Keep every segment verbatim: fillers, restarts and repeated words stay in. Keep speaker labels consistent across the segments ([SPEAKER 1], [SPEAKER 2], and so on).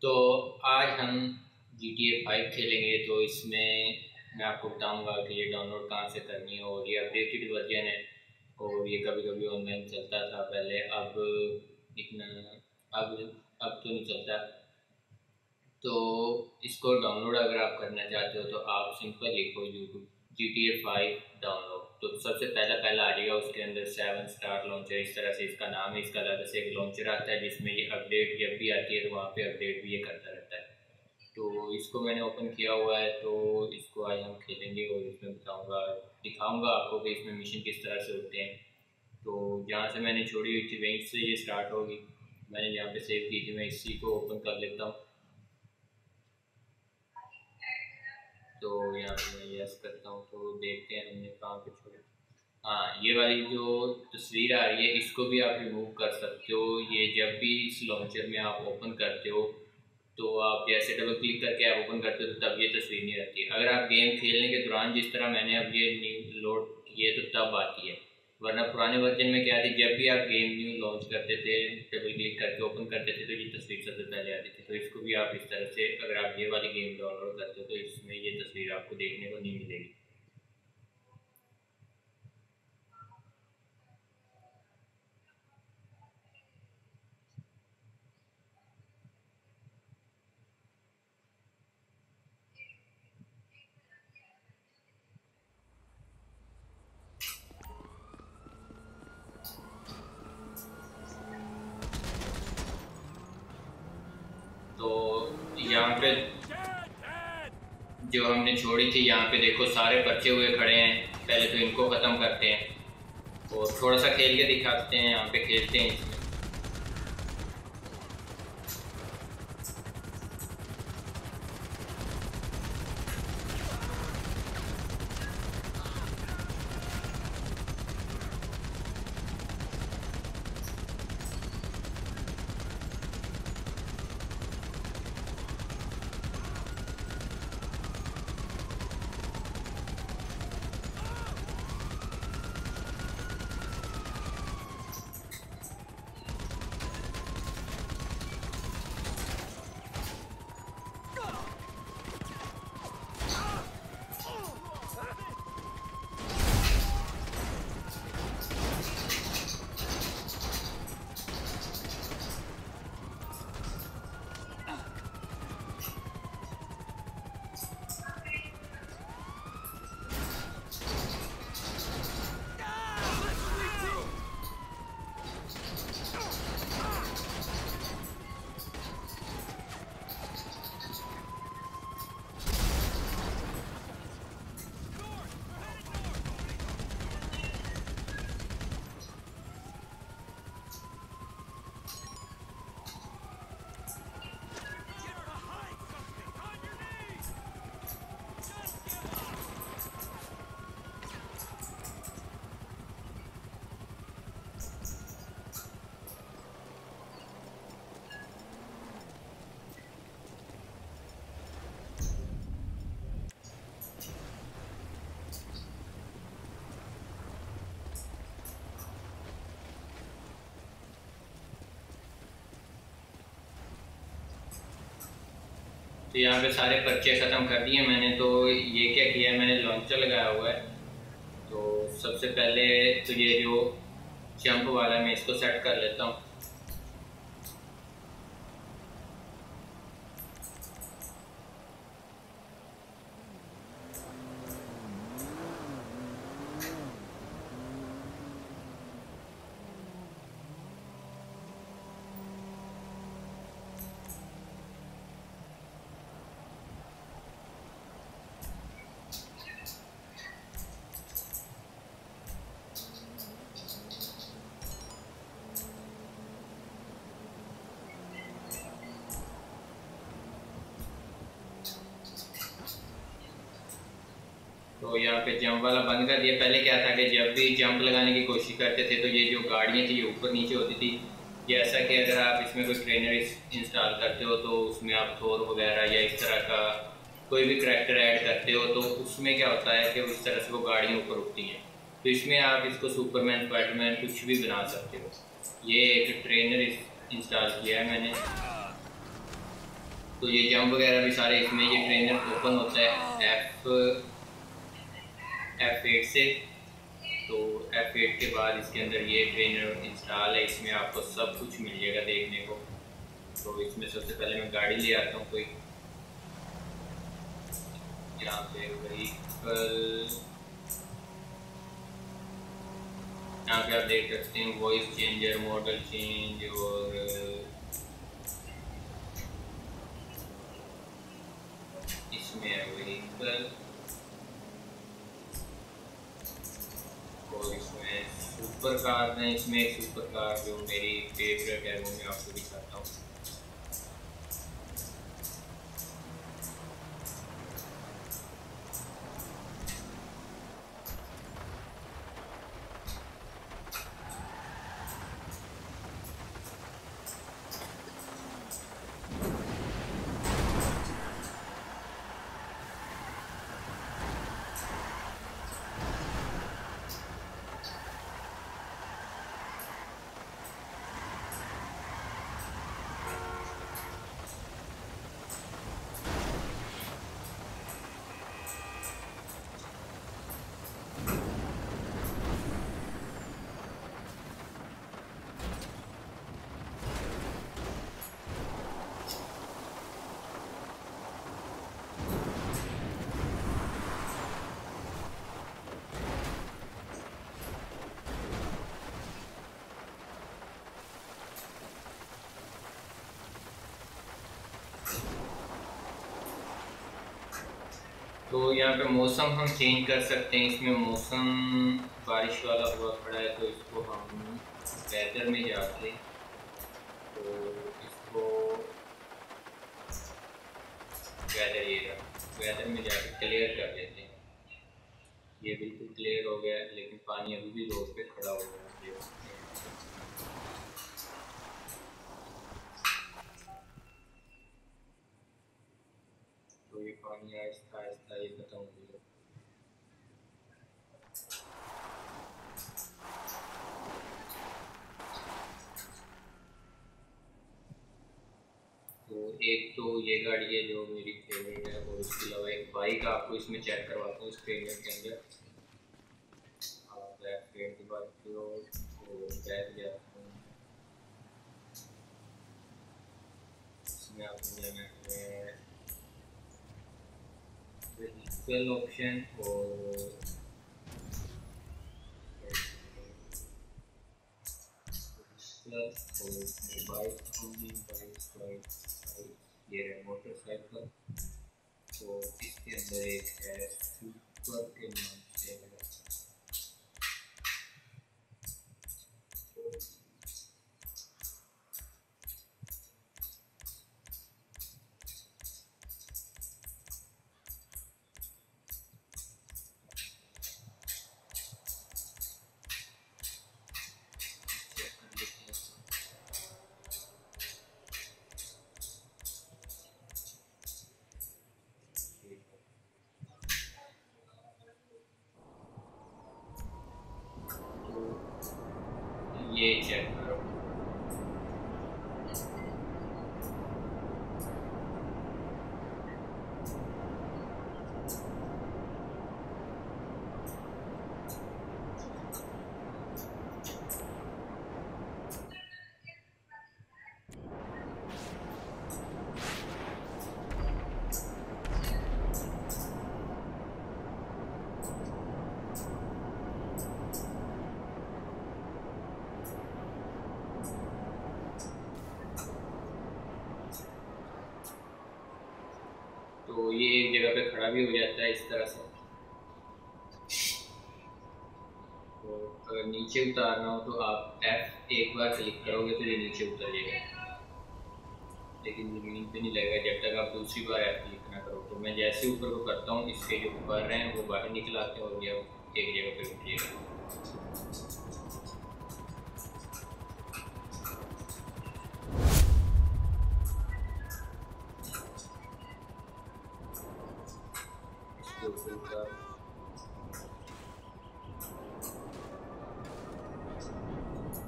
[SPEAKER 1] तो आज हम जी टी ए फाइव खेलेंगे। तो इसमें मैं आपको बताऊंगा कि ये डाउनलोड कहाँ से करनी है, और ये अपडेटेड वर्जन है और ये कभी कभी ऑनलाइन चलता था पहले, अब इतना अब अब तो नहीं चलता। तो इसको डाउनलोड अगर आप करना चाहते हो तो आप सिंपल लिखो YouTube G T A five download, तो सबसे पहला पहला आ जाएगा। उसके अंदर सेवन स्टार लॉन्चर, इस तरह से इसका नाम है। इसका अलग से एक लॉन्चर आता है जिसमें ये अपडेट जब भी आती है तो वहाँ पे अपडेट भी ये करता रहता है। तो इसको मैंने ओपन किया हुआ है, तो इसको आज हम खेलेंगे और इसमें बताऊंगा दिखाऊंगा आपको कि इसमें मिशन किस तरह से होते हैं। तो जहाँ से मैंने छोड़ी हुई थी वहीं से ये स्टार्ट होगी। मैंने यहाँ पे सेव की थी, मैं इसी को ओपन कर लेता हूँ। तो यहाँ पे मैं यस करता हूँ, तो देखते हैं हमने कहाँ पे छोड़ा। हाँ, ये वाली जो तस्वीर आ रही है इसको भी आप रिमूव कर सकते हो। ये जब भी इस लॉन्चर में आप ओपन करते हो तो आप जैसे डबल क्लिक करके आप ओपन करते हो तो तब ये तस्वीर नहीं रहती। अगर आप गेम खेलने के दौरान जिस तरह मैंने अब ये न्यू लोड किए तो तब आती है, वरना पुराने वर्जन में क्या थी, जब भी आप गेम न्यू लॉन्च करते थे डबल क्लिक करके ओपन करते थे तो ये तस्वीर सबसे पहले आती थी। तो इसको भी आप इस तरह से अगर आप ये वाली गेम डाउनलोड करते हो तो इसमें ये तस्वीर आपको देखने को नहीं मिलेगी। तो यहाँ पे जो हमने छोड़ी थी, यहाँ पे देखो सारे बच्चे हुए खड़े हैं। पहले तो इनको ख़त्म करते हैं और थोड़ा सा खेल के दिखाते हैं। यहाँ पे खेलते हैं इसमें। तो यहाँ पे सारे पर्चे ख़त्म कर दिए मैंने। तो ये क्या किया है, मैंने लॉन्चर लगाया हुआ है। तो सबसे पहले तो ये जो जंप वाला है मैं इसको सेट कर लेता हूँ। तो यहाँ पे जंप वाला बंद कर दिया। पहले क्या था कि जब भी जंप लगाने की कोशिश करते थे तो ये जो गाड़ियाँ थी ये ऊपर नीचे होती थी। जैसा कि अगर आप इसमें कोई ट्रेनर इंस्टॉल करते हो तो उसमें आप थोर वगैरह या इस तरह का कोई भी करैक्टर ऐड करते हो तो उसमें क्या होता है कि उस तरह से वो गाड़ियाँ ऊपर उठती हैं। तो इसमें आप इसको सुपरमैन स्पाइडरमैन कुछ भी बना सकते हो। ये एक ट्रेनर इंस्टॉल किया है मैंने। तो ये जंप वगैरह भी सारे इसमें, ये ट्रेनर ओपन होता है एफ एफ एट से। तो एफ एट के बाद इसके अंदर ये ट्रेनर इंस्टॉल है, इसमें आपको सब कुछ मिल जाएगा देखने को। तो इसमें सबसे पहले मैं गाड़ी ले आता हूँ कोई, यहाँ पे व्हीकल, यहाँ पे आप देख सकते हैं वॉइस चेंजर, मॉडल चेंज, और इसमें है व्हीकल, और इसमें सुपर कार है। इसमें एक सुपर कार जो मेरी फेवरेट है वो मैं आपको दिखाता हूँ। तो यहाँ पे मौसम हम चेंज कर सकते हैं। इसमें मौसम बारिश वाला हुआ पड़ा है, तो इसको हम वेदर में जाके, तो इसको वेदर ये वेदर में जाके क्लियर कर लेते हैं। ये बिल्कुल क्लियर हो गया है, लेकिन पानी अभी भी रोड पे खड़ा हो गया है। तो ये पानी आहिस्ता आहिस्ता ये खत्म हो गया। तो एक तो ये गाड़ी है जो मेरी फेवरेट है, और उसके अलावा एक बाइक आपको इसमें चेक करवाता हूँ इस ट्रेलर के अंदर। आप बैक फ्रेम की बात करो तो बैठ जाता हूँ, इसमें आपको जाना है व्हीकल ऑप्शन, और और इसमें बाइक होगी, बाइक बाइक बाइक ये है मोटरसाइकिल। तो इसके अंदर एक है सुपर के नाम से है। ये चेक करो। तो ये एक जगह पे खड़ा भी हो जाता है इस तरह से। तो अगर नीचे उतारना हो तो आप एफ एक बार क्लिक करोगे तो ये नीचे उतर जाएगा, लेकिन जमीन पे नहीं लगेगा जब तक आप दूसरी बार एफ क्लिक ना करो। तो मैं जैसे ऊपर को करता हूँ, इसके जो ऊपर रहे हैं वो बाहर निकल आते हैं, और ये एक जगह पे उठ जाएगा।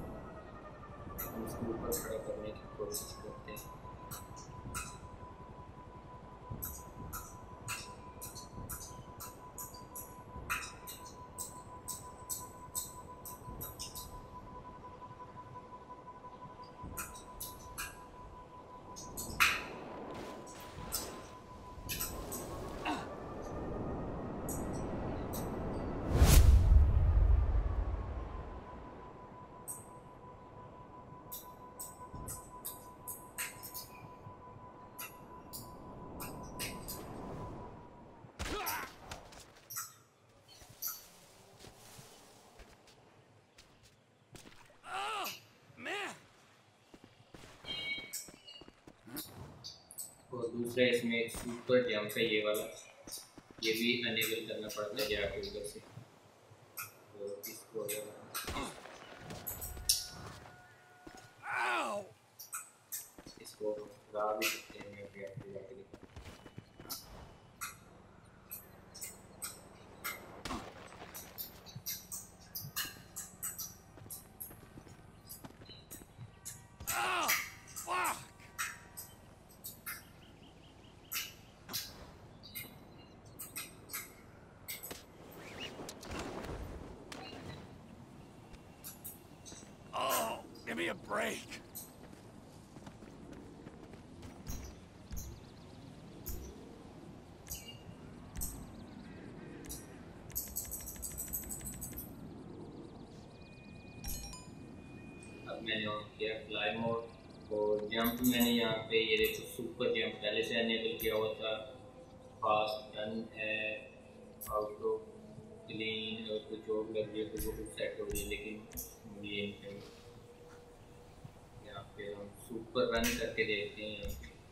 [SPEAKER 1] इसको ऊपर खड़ा करने की कोशिश करते हैं। दूसरा इसमें एक सुपर जंप है ये वाला, ये भी अनेबल करना पड़ता है जाके उधर से। तो इसको अगर इसको ला भी सकते हैं अभी आपको जाके दिखा।
[SPEAKER 2] Give me a break.
[SPEAKER 1] अब मैंने ऑन किया फ्लाई मोड और जंप मैंने यहाँ पे ये देखो सुपर जंप पहले से अनेबल किया हुआ था। फास्ट रन है, आउटो क्लीन और कुछ और लग रही है तो वो कुछ सेट हो गई, लेकिन मुझे ये नहीं चाहिए। यहाँ पे हम सुपर रन करके देखते हैं।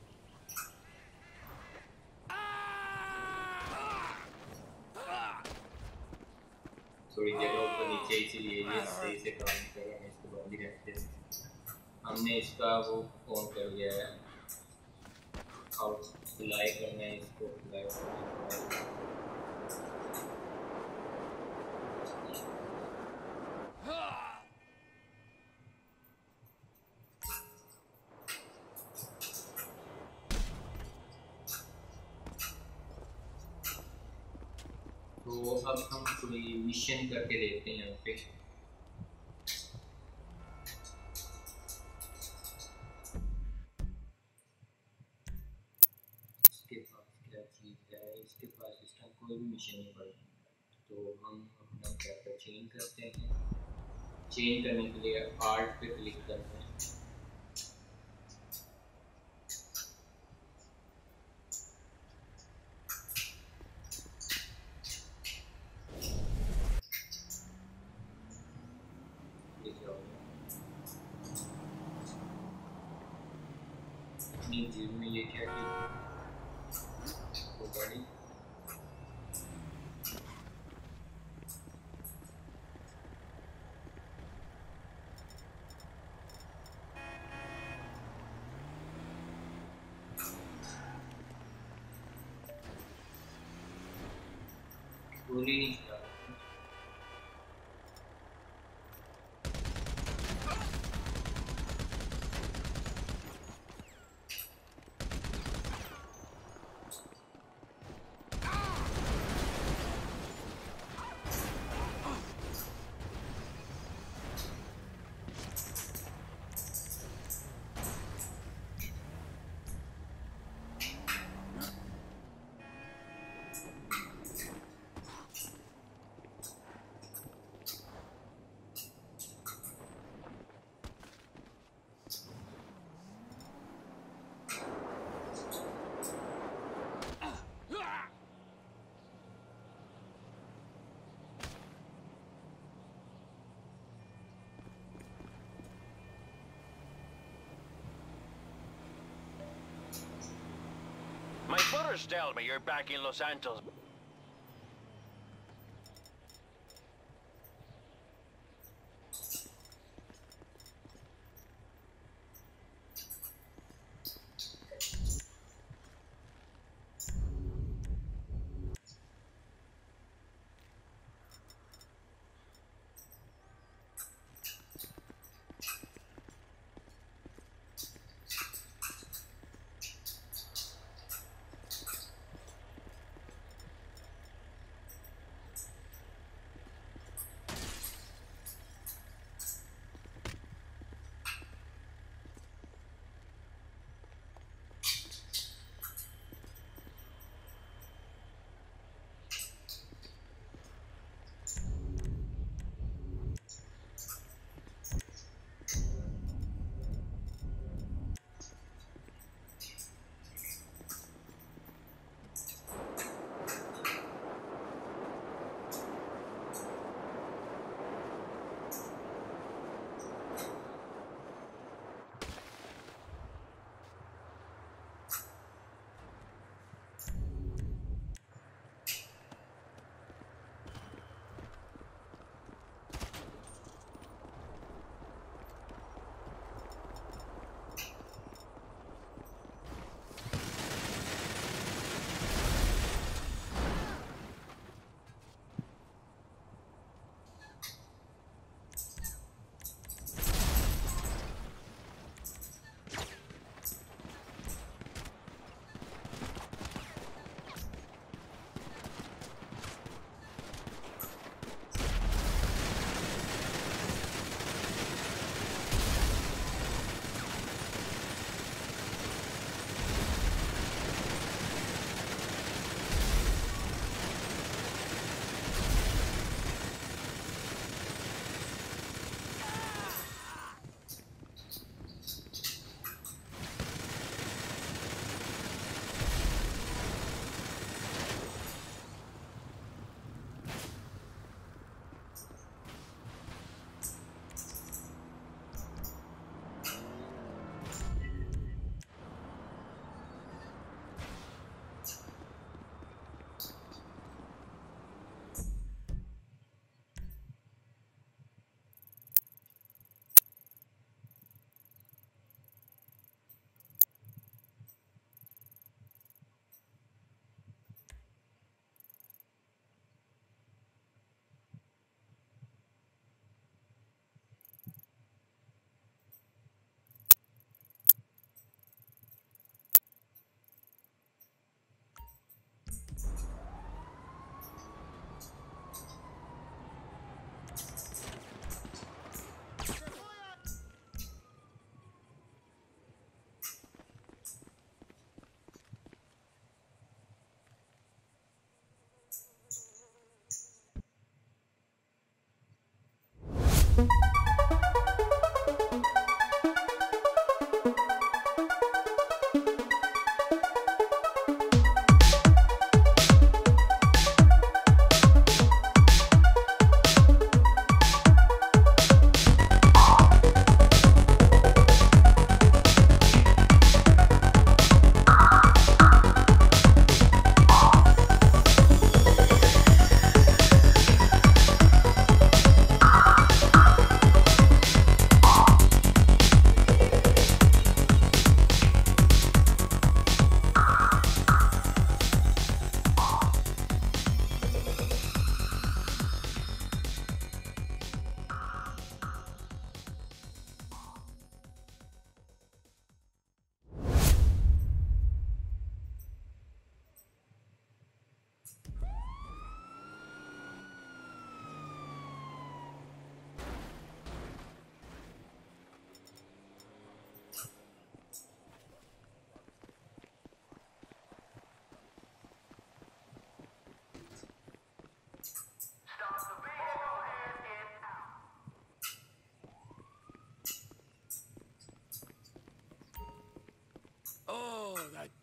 [SPEAKER 1] थोड़ी जगह ऊपर नीचे इसीलिए ये सही से काम नहीं कर रहा है, इसको बंद ही रखते हैं। हमने इसका वो ऑन कर दिया है, आउट फ्लाई करना है, इसको फ्लाई करना है। तो अब हम कोई मिशन करके देखते हैं यहाँ पे। इसके पास क्या चीज़ है, इसके पास इस टाइम कोई भी मिशन नहीं पड़ा। तो हम अपना कैरेक्टर चेंज करते हैं। चेंज करने के लिए आर्ट पे क्लिक करते हैं। जीव में ये क्या वो गाड़ी गोली नहीं चला।
[SPEAKER 2] My footers tell me you're back in Los Santos.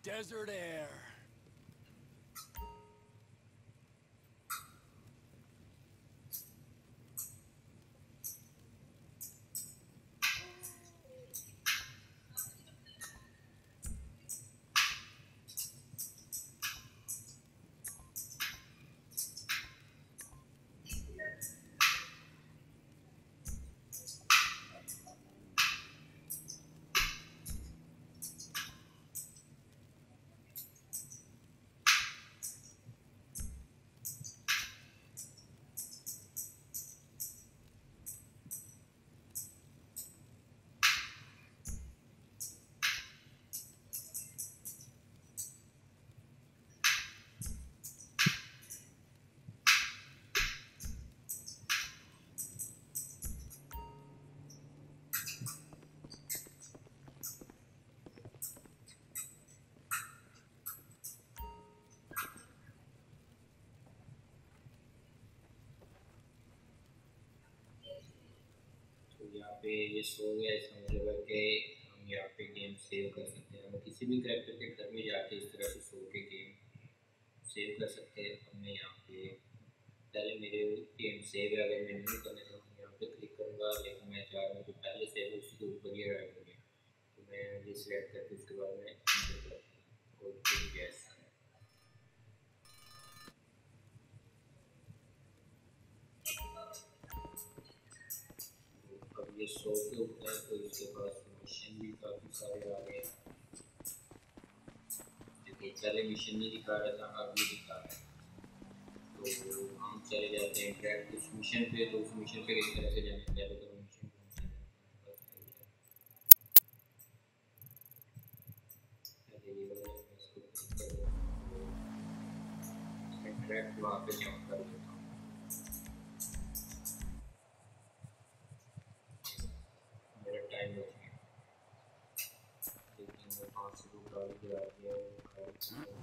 [SPEAKER 3] desert air.
[SPEAKER 1] यहाँ पे ये सो गया, इसका मतलब है कि हम यहाँ पे गेम सेव कर सकते हैं। हम किसी भी करेक्टर के घर में जाके इस तरह से सो के गेम सेव कर सकते हैं। अब मैं यहाँ पे पहले मेरे गेम सेव है, अगर मैं नहीं करना चाहूँ तो यहाँ पे क्लिक करूँगा, लेकिन मैं चाह रहा हूँ कि पहले सेव उसके ऊपर ही ऐड हो गया, तो मैं ये सिलेक्ट करके उसके बाद में और गैस ये सौ के ऊपर है, तो इसके पास मिशन भी काफ़ी सारे आ गए। देखिए पहले मिशन नहीं दिखा रहा था, अब भी दिखा रहा है। तो हम चले जाते हैं डायरेक्ट उस मिशन पे। तो उस मिशन पे किस तरह से जाने, पहले तो मिशन डायरेक्ट वहाँ पे जंप कर देता हूँ। मेरा टाइम बच गया, लेकिन मैं पाँच से दो गाड़ी गिरा दिया है।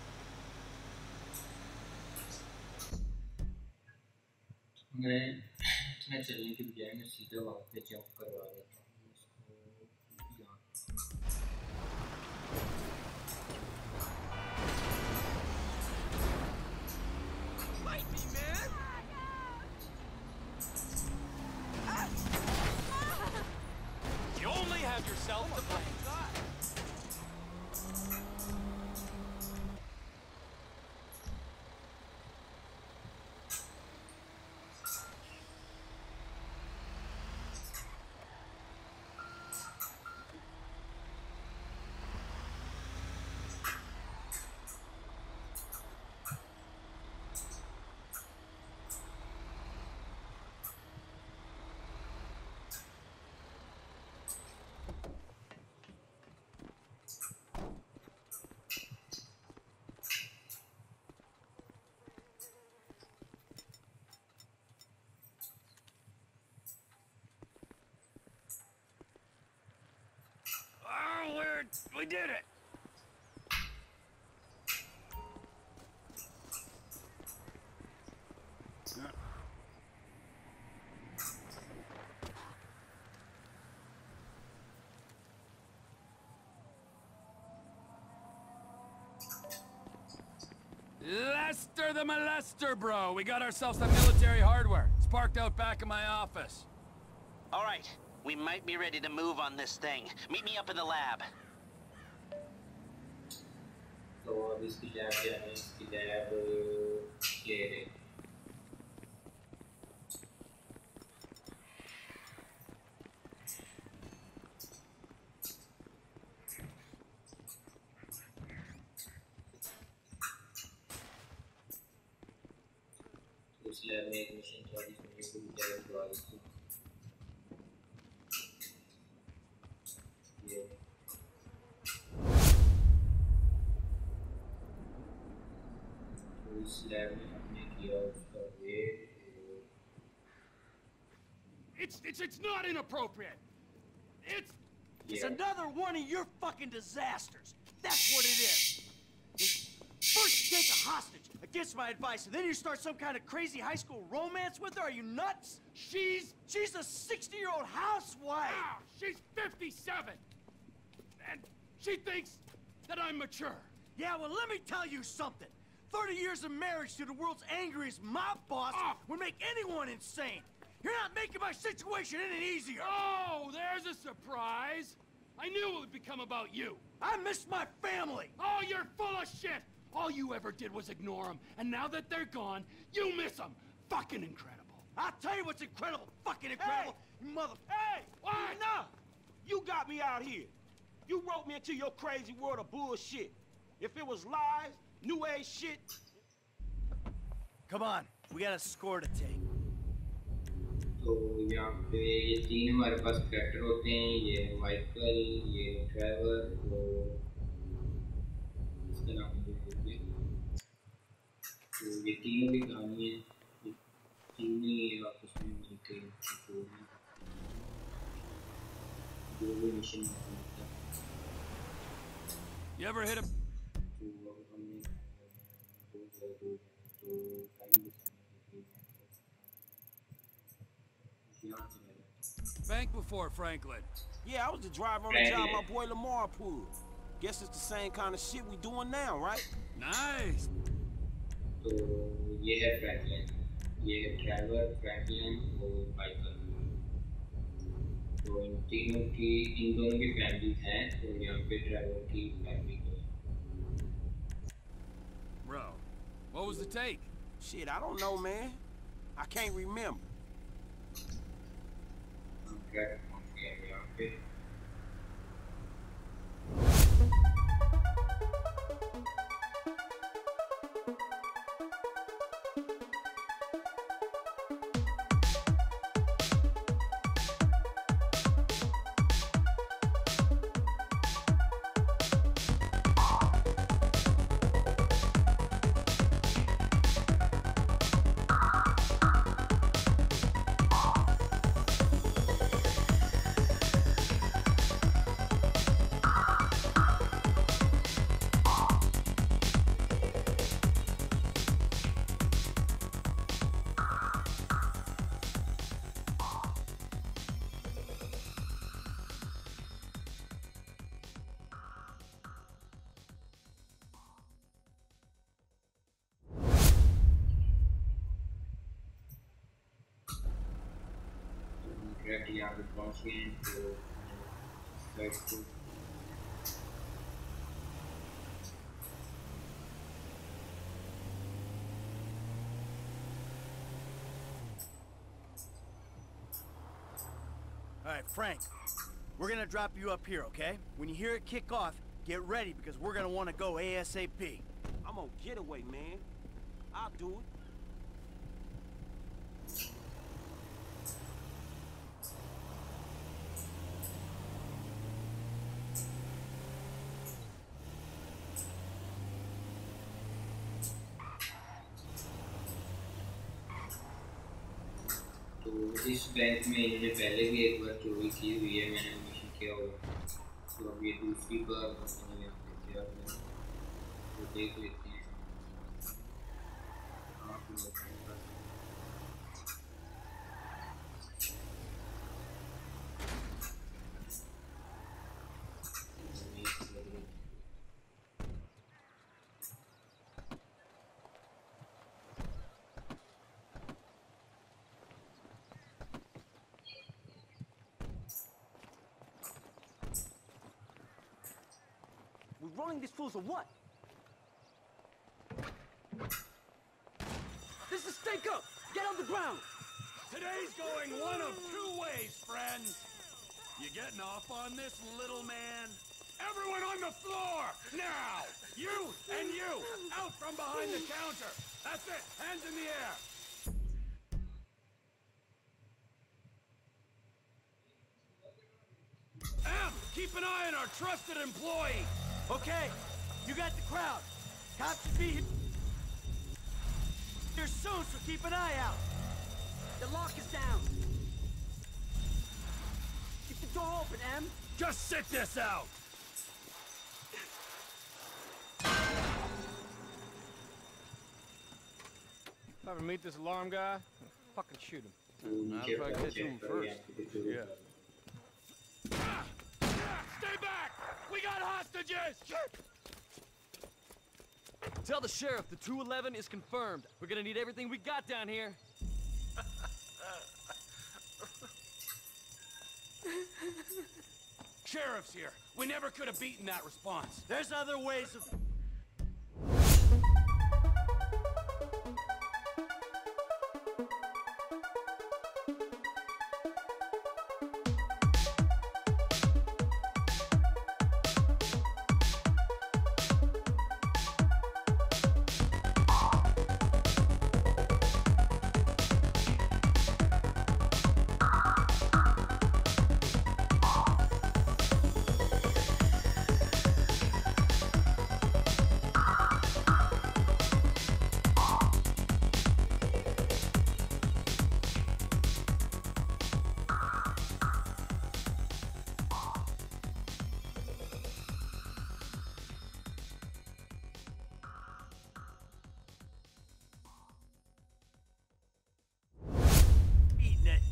[SPEAKER 1] मैं मैं चलने की बजाय मैं सीधा वहाँ पे जंप करवा देता हूँ इसको यहाँ।
[SPEAKER 3] Fight me, man!
[SPEAKER 2] You only have yourself to blame. Oh, we're, we did it!
[SPEAKER 4] Lester the molester, bro. We got ourselves some military hardware. It's parked out back in my office.
[SPEAKER 5] All right. We might be ready to move on this thing. Meet me up in the lab.
[SPEAKER 1] तो अब इसकी lab जाने इसकी lab ये है उस lab में एक मशीन था जिसमें ये पूरी लैब दवा इसको ये इस लैब में हमने किया उसका weight
[SPEAKER 4] It's it's it's not inappropriate. It's
[SPEAKER 3] It's
[SPEAKER 1] Yeah.
[SPEAKER 3] another one of your fucking disasters. That's what it is. First you take a hostage against my advice, and then you start some kind of crazy high school romance with her? Are you nuts?
[SPEAKER 4] she's
[SPEAKER 3] She's a sixty-year-old housewife.
[SPEAKER 4] ah, she's fifty-seven, and she thinks that I'm mature.
[SPEAKER 3] Yeah, well, let me tell you something. thirty years of marriage to the world's angriest mob boss
[SPEAKER 4] Ah.
[SPEAKER 3] would make anyone insane. You're not making my situation any easier.
[SPEAKER 4] Oh, there's a surprise. I knew it would become about you.
[SPEAKER 3] I miss my family.
[SPEAKER 4] Oh, you're full of shit. All you ever did was ignore them, and now that they're gone, you miss them. Fucking incredible.
[SPEAKER 3] I'll tell you what's incredible, fucking incredible, you mother...
[SPEAKER 6] Hey!
[SPEAKER 4] What?
[SPEAKER 6] Enough! You got me out here. You wrote me into your crazy world of bullshit. If it was lies, new age shit...
[SPEAKER 3] Come on, we got a score to take.
[SPEAKER 1] तो यहाँ पे ये तीन हमारे पास character होते हैं ये Michael ये ट्रेवर और इसका नाम मुझे भूल गया तो ये तीनों की कहानी है ये तीनों ही आपस में मिलके जो भी जो भी मिशन होता है
[SPEAKER 4] You ever hit a...
[SPEAKER 1] तो अब हमने दो दो दो तो time
[SPEAKER 4] bank before, Franklin?
[SPEAKER 6] Yeah, I was the driver on the job my boy Lamar pulled. Guess it's the same kind of shit we doing now, right?
[SPEAKER 4] Nice.
[SPEAKER 1] तो ये है फ्रैंकलिन ये है ट्रेवर फ्रैंकलिन और Michael तो इन तीनों की इन दोनों की फैमिलीज हैं तो यहाँ पे ट्रेवर की फैमिली को
[SPEAKER 4] Bro, what was the take?
[SPEAKER 6] Shit, I don't know, man. I can't remember.
[SPEAKER 1] हम ट्रैक पहुँच गए हैं यहाँ पे यहाँ पे पहुँच गए हैं तो साइड को
[SPEAKER 3] All right, Frank, we're gonna drop you up here, okay? When you hear it kick off, get ready because we're gonna want to go ASAP.
[SPEAKER 6] I'm on getaway, man. I'll do it.
[SPEAKER 1] तो इस bank में इन्होंने पहले भी एक बार चोरी की हुई है, मैंने मिशन किया होगा, तो अब ये दूसरी बार मैंने यहाँ पे किया है, तो देख लेते हैं आप लोग।
[SPEAKER 3] We're running these fools or what? This is Stake Up! Get on the ground!
[SPEAKER 4] Today's going one of two ways, friends. You getting off on this, little man? Everyone on the floor! Now! You and you! Out from behind the counter! That's it! Hands in the air! Em, keep an eye on our trusted employee!
[SPEAKER 3] Okay, you got the crowd. Cops should be here soon, so keep an eye out. The lock is down. Keep the door open, Em.
[SPEAKER 4] Just sit this out!
[SPEAKER 7] If I ever meet this alarm guy, I'll fucking shoot him.
[SPEAKER 1] तो
[SPEAKER 7] I'll probably get to him first.
[SPEAKER 4] Yeah. Ah, ah, stay back! We got hostages!
[SPEAKER 8] Tell the sheriff the two eleven is confirmed. We're gonna need everything we got down here.
[SPEAKER 4] Sheriff's here. We never could have beaten that response.
[SPEAKER 3] There's other ways of... Eating it.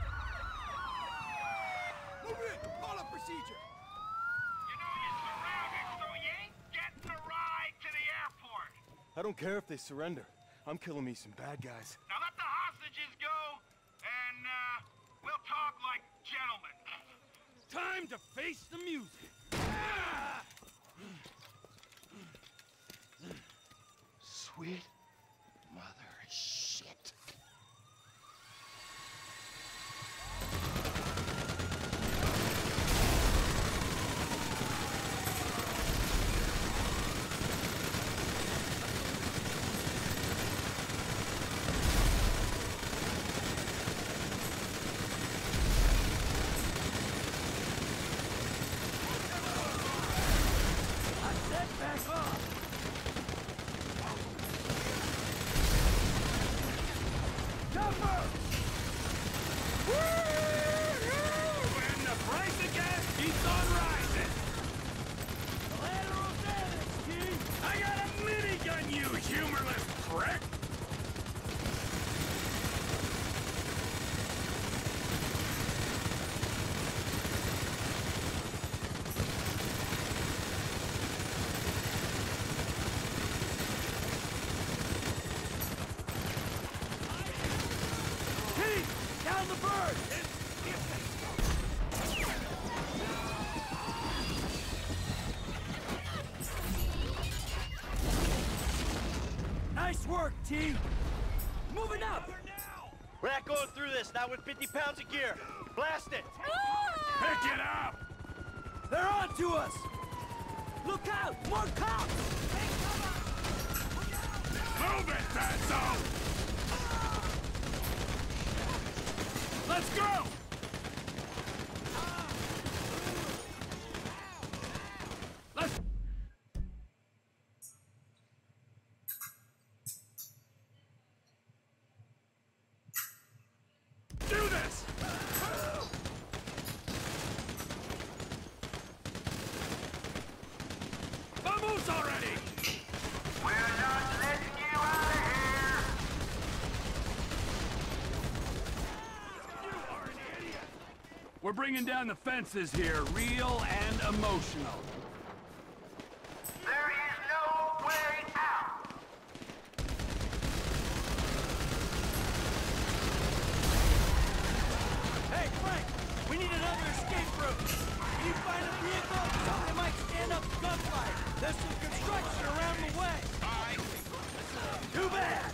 [SPEAKER 4] Move in! Call a procedure!
[SPEAKER 2] You know you're surrounded, so you ain't getting a ride to the airport.
[SPEAKER 9] I don't care if they surrender. I'm killing me some bad guys.
[SPEAKER 2] Now let the hostages go, and, uh, we'll talk like gentlemen.
[SPEAKER 4] Time to face the music!
[SPEAKER 9] Sweet mother shit.
[SPEAKER 3] I said back off. Jumper!
[SPEAKER 4] When the price of gas keeps on rising!
[SPEAKER 3] Collateral damage, King.
[SPEAKER 4] I got a minigun, you humorless prick!
[SPEAKER 3] King, down the bird.
[SPEAKER 4] If they
[SPEAKER 3] Nice work, T! Moving up!
[SPEAKER 10] We're not going through this, not with fifty pounds of gear. Blast it!
[SPEAKER 4] Pick it up!
[SPEAKER 3] They're on to us! Look out! More cops!
[SPEAKER 4] Move it, Fatso! Let's go! Let's... do this! Vamos already!
[SPEAKER 2] We're not letting you out of here!
[SPEAKER 4] You are an idiot! We're bringing down the fences here, real and emotional.
[SPEAKER 2] There is no way out!
[SPEAKER 3] Hey, Frank! We need another escape route! Can you find a vehicle? Something might stand up to gunfire! There's some construction around the way! Too bad!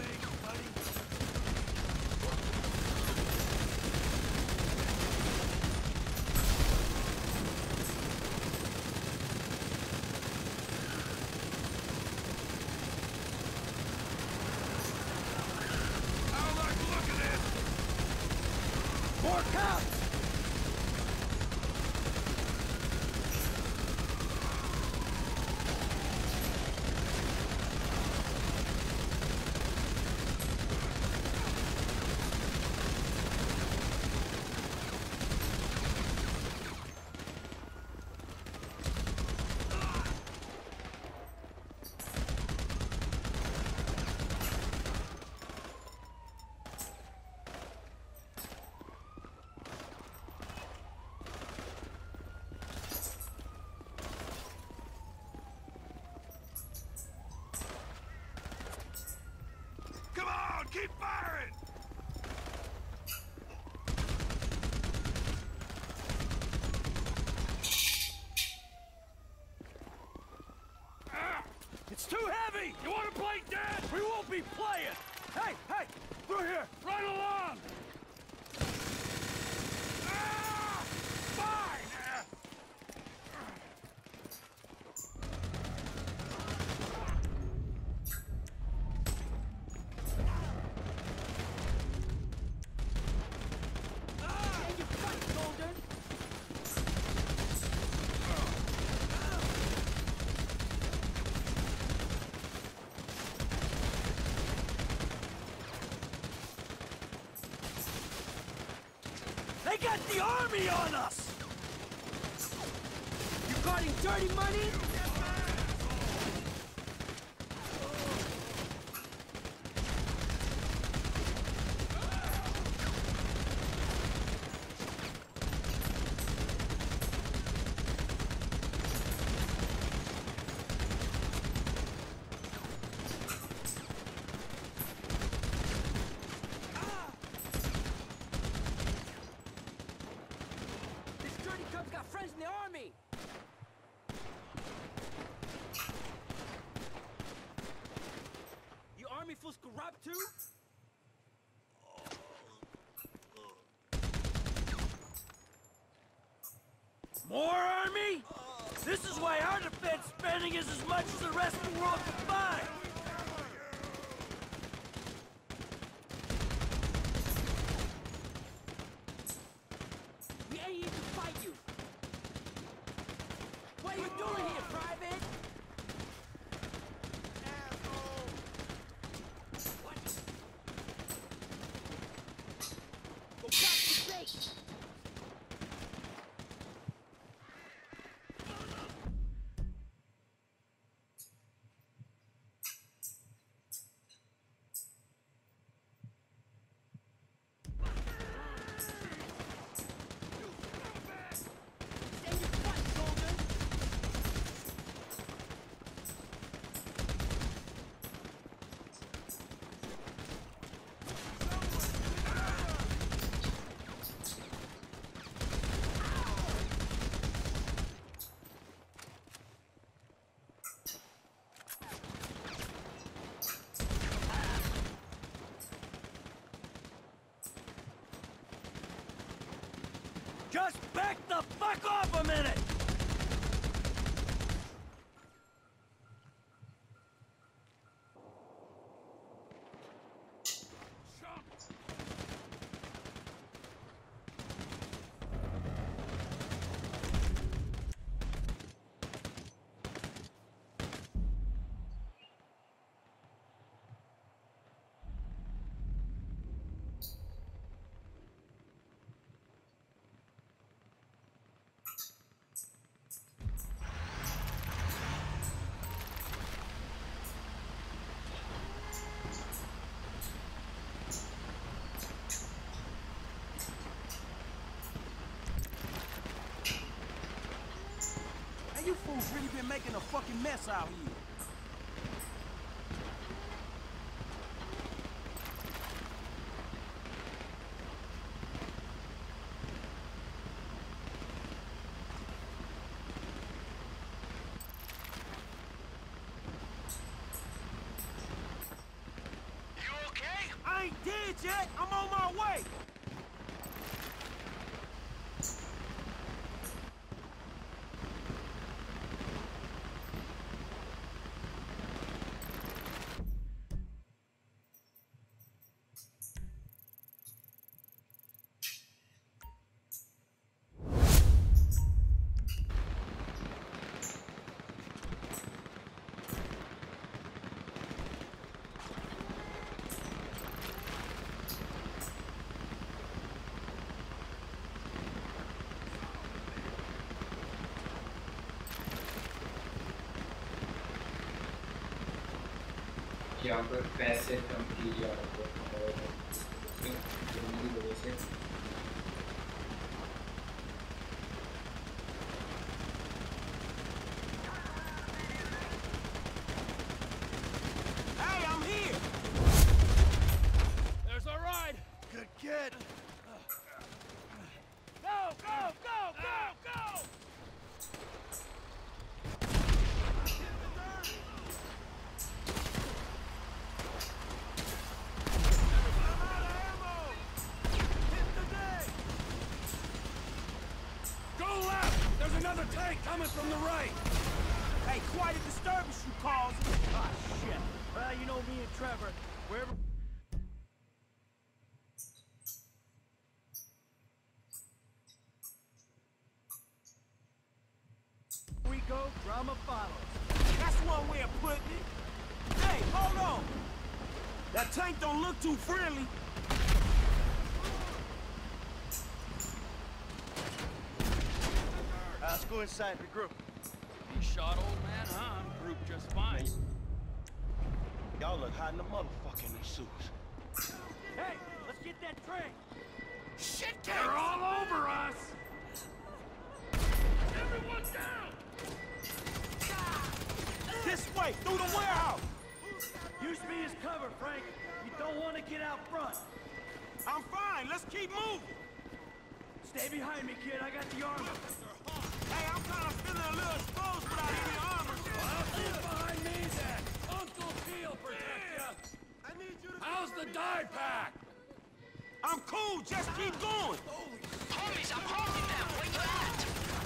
[SPEAKER 4] I like the look of this!
[SPEAKER 3] More cops!
[SPEAKER 4] Come on, keep firing! Ah,
[SPEAKER 3] It's too heavy!
[SPEAKER 4] you want to play dead?
[SPEAKER 3] We won't be playing! Hey, hey! Through here!
[SPEAKER 4] Run along! Ah, fine! Ah.
[SPEAKER 3] Ah, you fight, Golden! They got the army on us! You guarding dirty money? This dirty cub's got friends in the army! You army fools corrupt too? More army? This is why our defense spending is as much as the rest of the world combined! We ain't even fight you! What are you doing here, Private? What? Go back to base! Just back the fuck off a minute! You fools really been making a fucking mess out here.
[SPEAKER 2] You okay?
[SPEAKER 3] I ain't dead yet. I'm on my way.
[SPEAKER 1] यहाँ पर पैसे कम की जा रहे हैं की वजह से
[SPEAKER 3] Hey, I'm here.
[SPEAKER 4] There's our ride.
[SPEAKER 3] Good kid. Go, go, go, go, go!
[SPEAKER 4] Another tank coming from the right!
[SPEAKER 3] Hey, quite a disturbance you caused. Ah, shit. Well, you know me and Trevor, wherever we go, drama follows. That's one way of putting it. Hey, hold on. That tank don't look too friendly.
[SPEAKER 10] Let's go inside, regroup.
[SPEAKER 8] You shot old man, huh? I'm grouped just fine.
[SPEAKER 10] Y'all look hot in the motherfucker in these suits.
[SPEAKER 3] Hey, let's get that train.
[SPEAKER 4] Shit, they're all over us! Everyone down!
[SPEAKER 3] This way, through the warehouse. Use me as cover, Frank. You don't want to get out front. I'm fine. Let's keep moving. Stay behind me, kid. I got the armor. Hey, I'm kind of feeling a little exposed without any armor.
[SPEAKER 4] Well, get behind me then! Uncle Peel protect ya!
[SPEAKER 3] I need you to...
[SPEAKER 4] How's the die pack?
[SPEAKER 3] I'm cool. Just keep going.
[SPEAKER 2] Homies, I'm holding them. Where you at?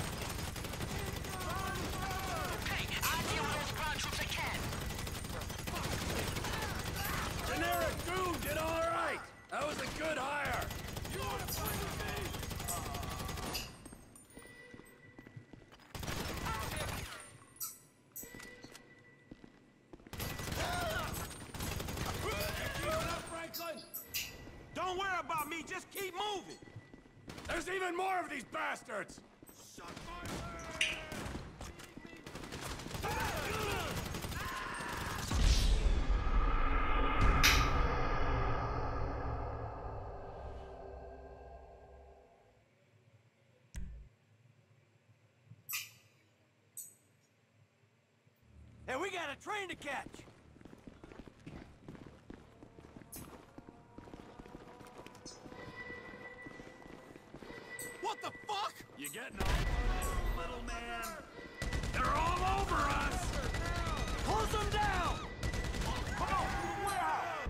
[SPEAKER 2] Hey, I deal with those ground troops I can.
[SPEAKER 4] Generic Goon did all right! That was a good hire! You wanna fight with me?
[SPEAKER 3] Don't worry about me. Just keep moving.
[SPEAKER 4] There's even more of these bastards!
[SPEAKER 3] Shut my Hey, we got a train to catch. What the fuck?
[SPEAKER 4] You getting off on this, little man? They're all over us!
[SPEAKER 3] Close them down! Come on, through the warehouse!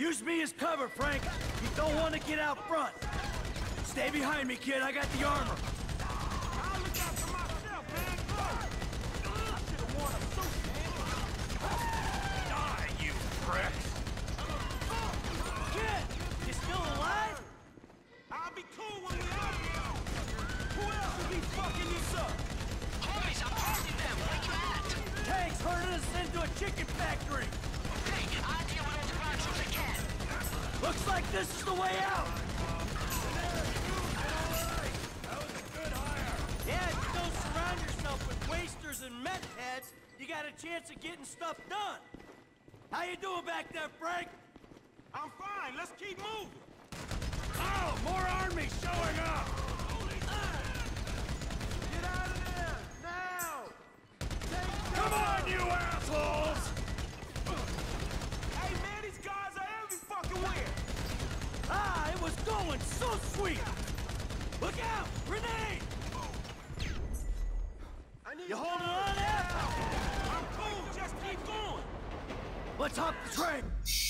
[SPEAKER 3] Use me as cover, Frank. You don't want to get out front. Stay behind me, kid. I got the armor.
[SPEAKER 6] I'll look out for myself, man. I should have worn a suit, man.
[SPEAKER 4] Die, you pricks!
[SPEAKER 3] Kid, you still alive?
[SPEAKER 6] I'll be cool when we're out here. Who else will be fucking this up?
[SPEAKER 5] Homies, I'm holding them. Where you at?
[SPEAKER 3] Tanks herding us into a chicken factory.
[SPEAKER 5] Okay, I'll deal with all the Grouchos I can.
[SPEAKER 3] Looks like this is the way out. Yeah, if you don't surround yourself with wasters and meth heads, you got a chance of getting stuff done. How you doing back there, Frank?
[SPEAKER 6] I'm fine. Let's keep moving.
[SPEAKER 4] Oh, more army showing up!
[SPEAKER 6] Get out of there now.
[SPEAKER 4] Come on, you assholes!
[SPEAKER 6] Hey, man, these guys are every fucking where.
[SPEAKER 3] Ah, it was going so sweet. Look out, grenade! You holding on there?
[SPEAKER 6] I'm cool. Just keep going.
[SPEAKER 3] Let's hop the train.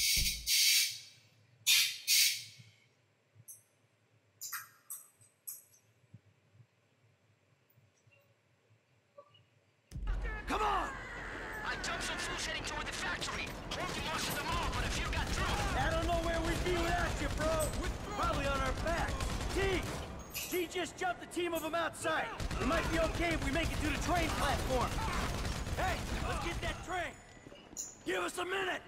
[SPEAKER 3] Come on!
[SPEAKER 5] I dumped some fools heading toward the factory. Holding most of them off, but a few got through.
[SPEAKER 3] I don't know where we'd be without you, bro. Probably on our backs. T! T just jumped a team of them outside. We might be okay if we make it to the train platform. Hey, let's get that train. Give us a minute.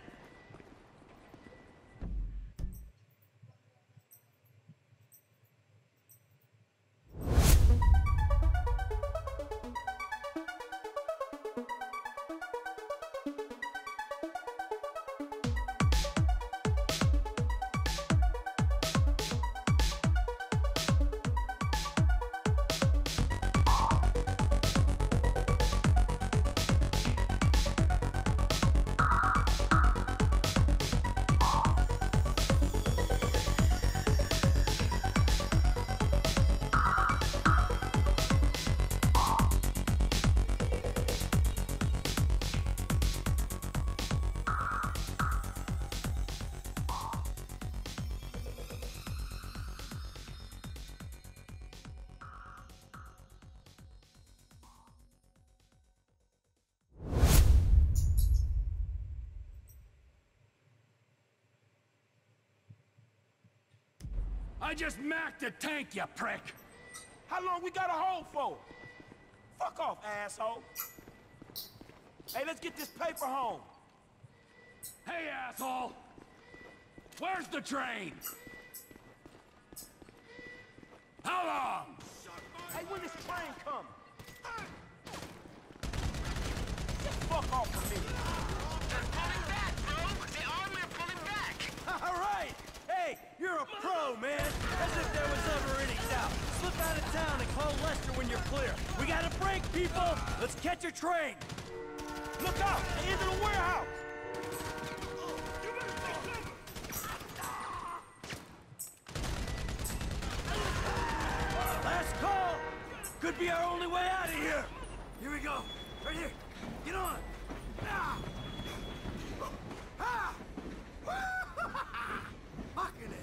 [SPEAKER 4] I just macked a tank, you prick!
[SPEAKER 6] How long we got to hold for? Fuck off, asshole. Hey, let's get this paper home.
[SPEAKER 4] Hey, asshole! Where's the train? How long?
[SPEAKER 6] Hey, when this train coming? Just fuck off of me.
[SPEAKER 5] They're pulling back, bro! The army are pulling back!
[SPEAKER 3] All right. Hey, you're a pro, man. As if there was ever any doubt. Slip out of town and call Lester when you're clear. We got a break, people. Let's catch a train.
[SPEAKER 6] Look out! They're into the warehouse!
[SPEAKER 3] Last call. Could be our only way out of here. Here we go. Right here. Get on. Ah. Ah. Fucking it.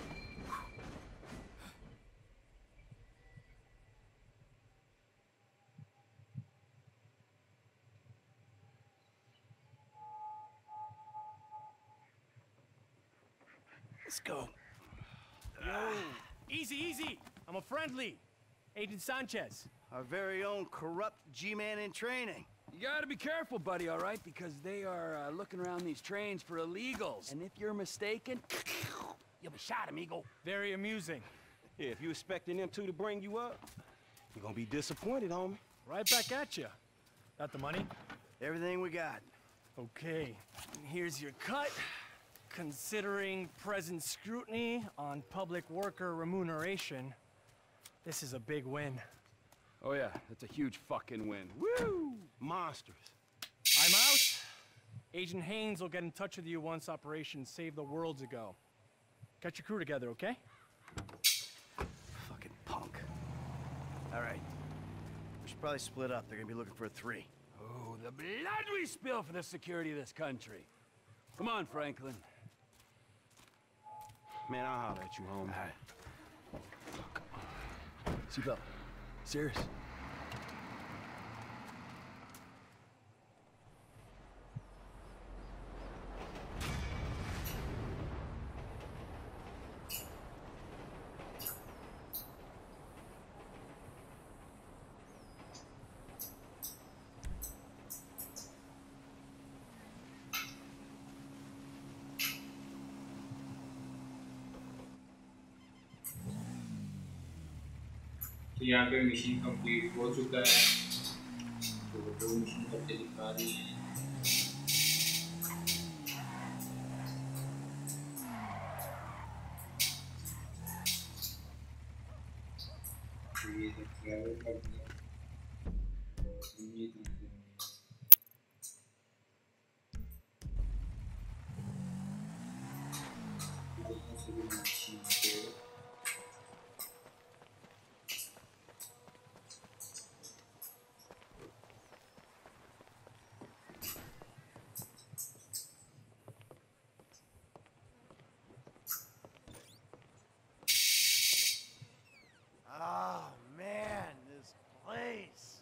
[SPEAKER 3] Let's go.
[SPEAKER 7] Yo, easy, easy. I'm a friendly. Agent Sanchez.
[SPEAKER 11] Our very own corrupt G-man in training.
[SPEAKER 8] You gotta be careful, buddy, all right? Because they are uh, looking around these trains for illegals. And if you're mistaken, you'll be shot, amigo.
[SPEAKER 7] Very amusing.
[SPEAKER 10] Yeah, if you expecting them two to bring you up, you're gonna be disappointed, homie.
[SPEAKER 7] Right back at you. Got the money?
[SPEAKER 11] Everything we got.
[SPEAKER 7] Okay. Here's your cut. Considering present scrutiny on public worker remuneration, this is a big win.
[SPEAKER 8] Oh yeah, that's a huge fucking win. Woo!
[SPEAKER 10] Monsters.
[SPEAKER 7] I'm out. Agent Haynes will get in touch with you once Operation Save the World's ago. Get your crew together, okay?
[SPEAKER 11] Fucking punk. All right. We should probably split up. They're gonna be looking for a three.
[SPEAKER 8] Oh, the blood we spill for the security of this country. Come on, Franklin.
[SPEAKER 10] Man, I'll holler at you, homie.
[SPEAKER 8] All right. Seatbelt. Serious.
[SPEAKER 1] तो यहाँ पे mission complete हो चुका है, तो दो mission करके दिखा रही हैं। ये तो ट्रैवल कर दिया, ये तो
[SPEAKER 11] Oh, man, this place.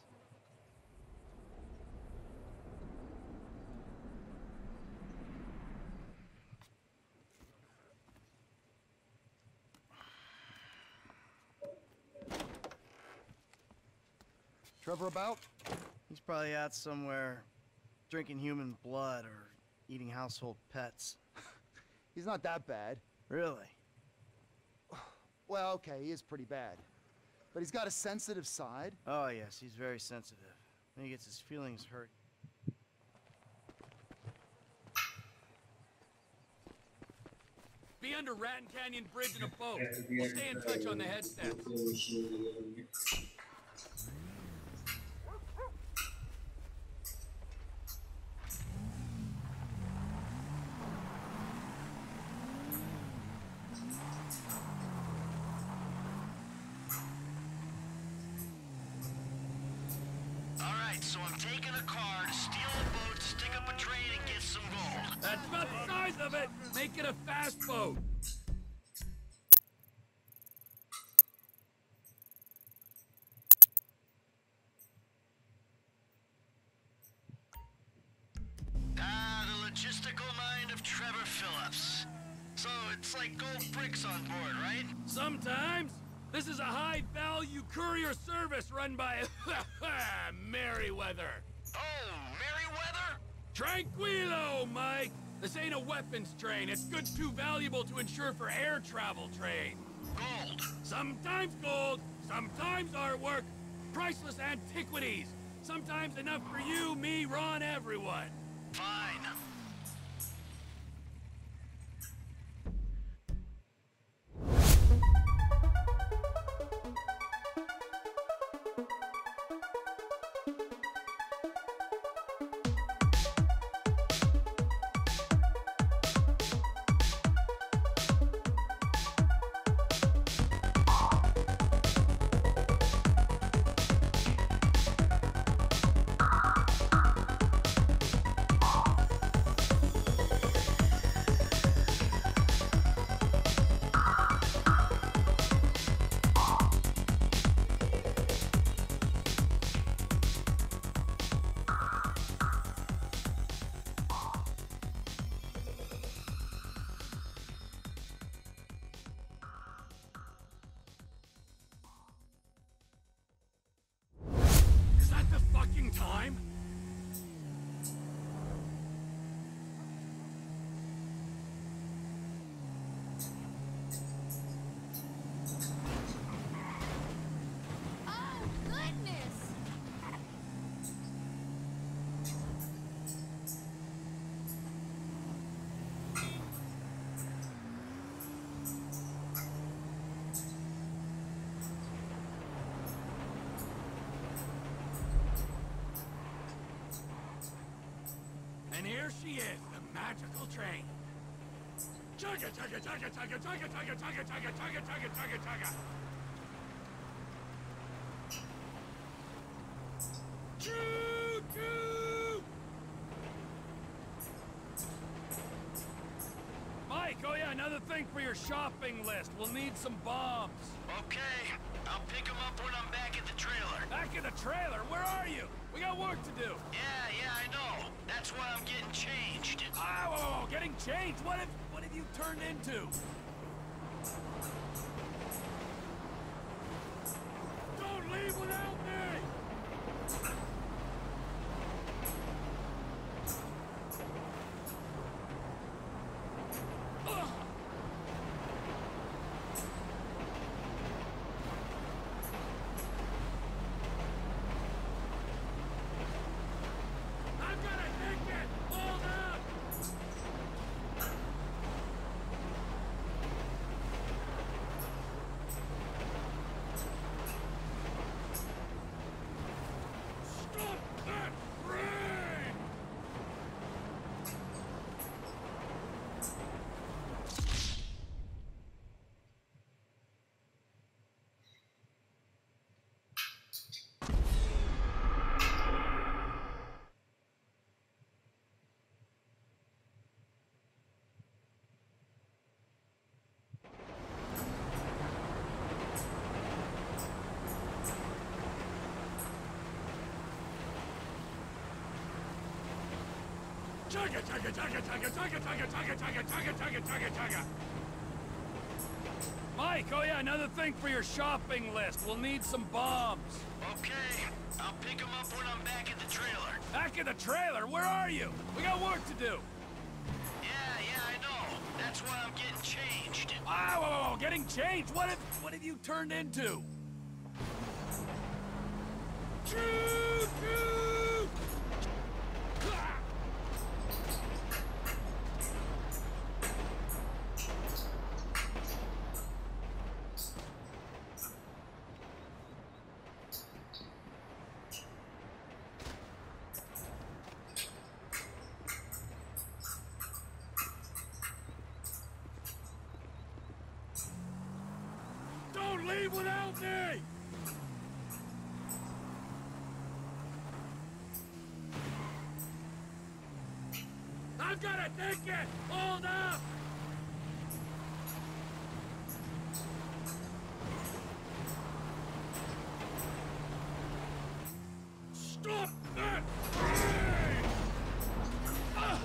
[SPEAKER 12] Trevor about?
[SPEAKER 11] He's probably out somewhere drinking human blood or eating household pets.
[SPEAKER 12] He's not that bad.
[SPEAKER 11] Really?
[SPEAKER 12] Well, okay, he is pretty bad. But he's got a sensitive side.
[SPEAKER 11] Oh, yes, he's very sensitive. When he gets his feelings hurt.
[SPEAKER 8] Be under Ratton Canyon Bridge in a boat. We'll stay in touch on the head steps.
[SPEAKER 2] So I'm taking a car to steal a boat, stick up a train, and get some gold.
[SPEAKER 8] That's about the size of it. Make it a fast boat.
[SPEAKER 2] Ah, the logistical mind of Trevor Phillips. So it's like gold bricks on board, right?
[SPEAKER 8] Sometimes. This is a high-value courier service run by Merryweather.
[SPEAKER 2] Oh, Merryweather?
[SPEAKER 8] Tranquilo, Mike. This ain't a weapons train. It's goods too valuable to insure for air travel trade.
[SPEAKER 2] Gold.
[SPEAKER 8] Sometimes gold, sometimes artwork, priceless antiquities. Sometimes enough for you, me, Ron, everyone.
[SPEAKER 2] Fine.
[SPEAKER 8] Time?
[SPEAKER 13] Oh, goodness!
[SPEAKER 8] And here she is, the magical train. Chugga, chugga, chugga, chugga, chugga, chugga, chugga, chugga, chugga, chugga, chugga, chugga. Choo, choo! Mike, oh yeah, another another thing for your shopping list. We'll need some bombs.
[SPEAKER 2] Okay, I'll pick them up when I'm back at the trailer.
[SPEAKER 8] Back in the trailer? Where are you? We got work to do.
[SPEAKER 2] Yeah, yeah, I know. That's why I'm getting changed.
[SPEAKER 8] Ah, whoa, whoa, whoa, getting changed? What have, what have you turned into? Don't leave without me! Chugga, chugga, chugga, chugga, chugga, chugga, chugga, chugga, chugga, chugga, chugga, chugga. Mike, oh yeah, another thing for your shopping list. We'll need some bombs.
[SPEAKER 2] Okay, I'll pick them up when I'm back at the trailer.
[SPEAKER 8] Back in the trailer? Where are you? We got work to do.
[SPEAKER 2] Yeah, yeah, I know. That's why I'm getting changed.
[SPEAKER 8] Ah, whoa, whoa, whoa, getting changed? What have, what have you turned into? Choo, choo! Ah! Don't leave without me! I've got a ticket! Hold up! Stop that train! Ah!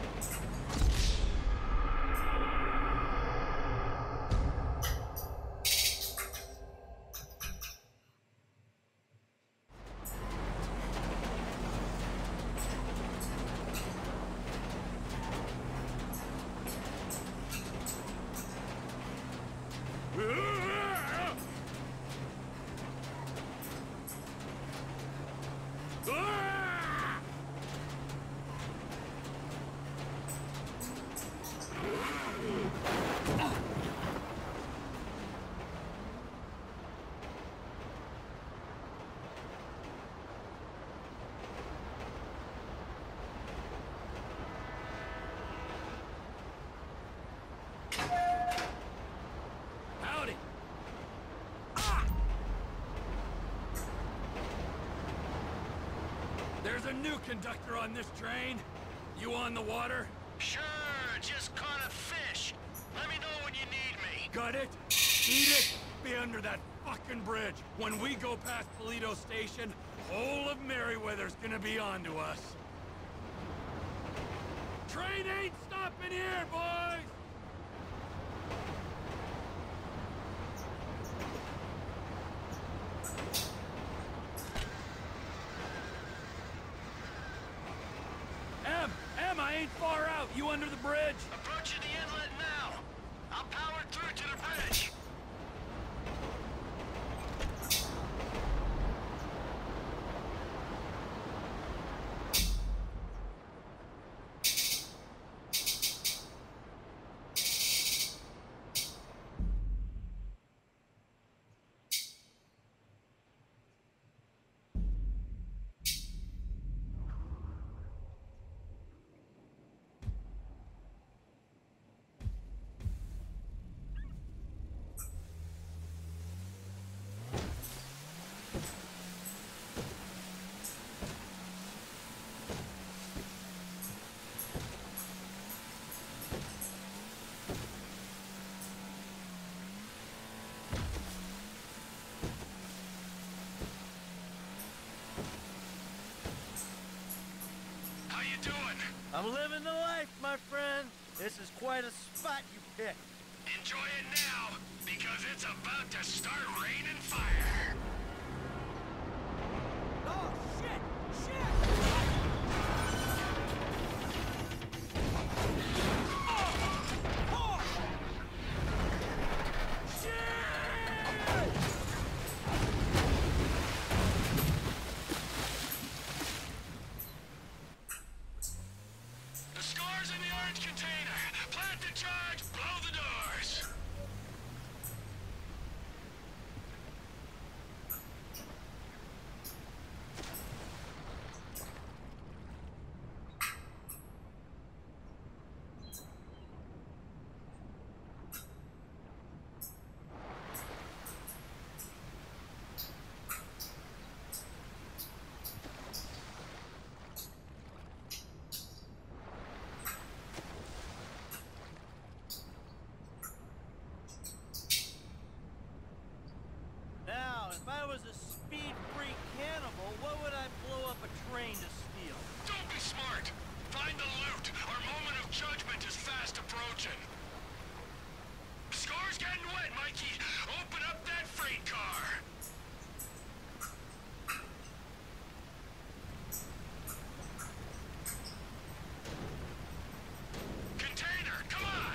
[SPEAKER 8] Howdy. Ah! There's a new conductor on this train. You on the water?
[SPEAKER 2] Sure, just caught a fish. Let me know when you need me.
[SPEAKER 8] Got it? Eat it? Be under that fucking bridge. When we go past Polito Station, whole of Merryweather's gonna be onto us. Train ain't stopping here, boys! Em, Em, I ain't far out. You under the bridge?
[SPEAKER 2] Approaching the inlet now. I'll power through to the bridge.
[SPEAKER 11] I'm living the life, my friend. This is quite a spot you picked.
[SPEAKER 8] Enjoy it now, because it's about to start raining fire.
[SPEAKER 3] Oh, shit! Shit! Oh! Oh! Shit!
[SPEAKER 8] The score's in the orange container. Plant the charge, blow the doors.
[SPEAKER 11] Now, if I was a speed-free cannibal, what would I blow up a train to steal?
[SPEAKER 8] Don't be smart. Find the loot. Our moment of judgment is fast approaching. Score's getting wet, Mikey. Open up that freight car. Container, come on.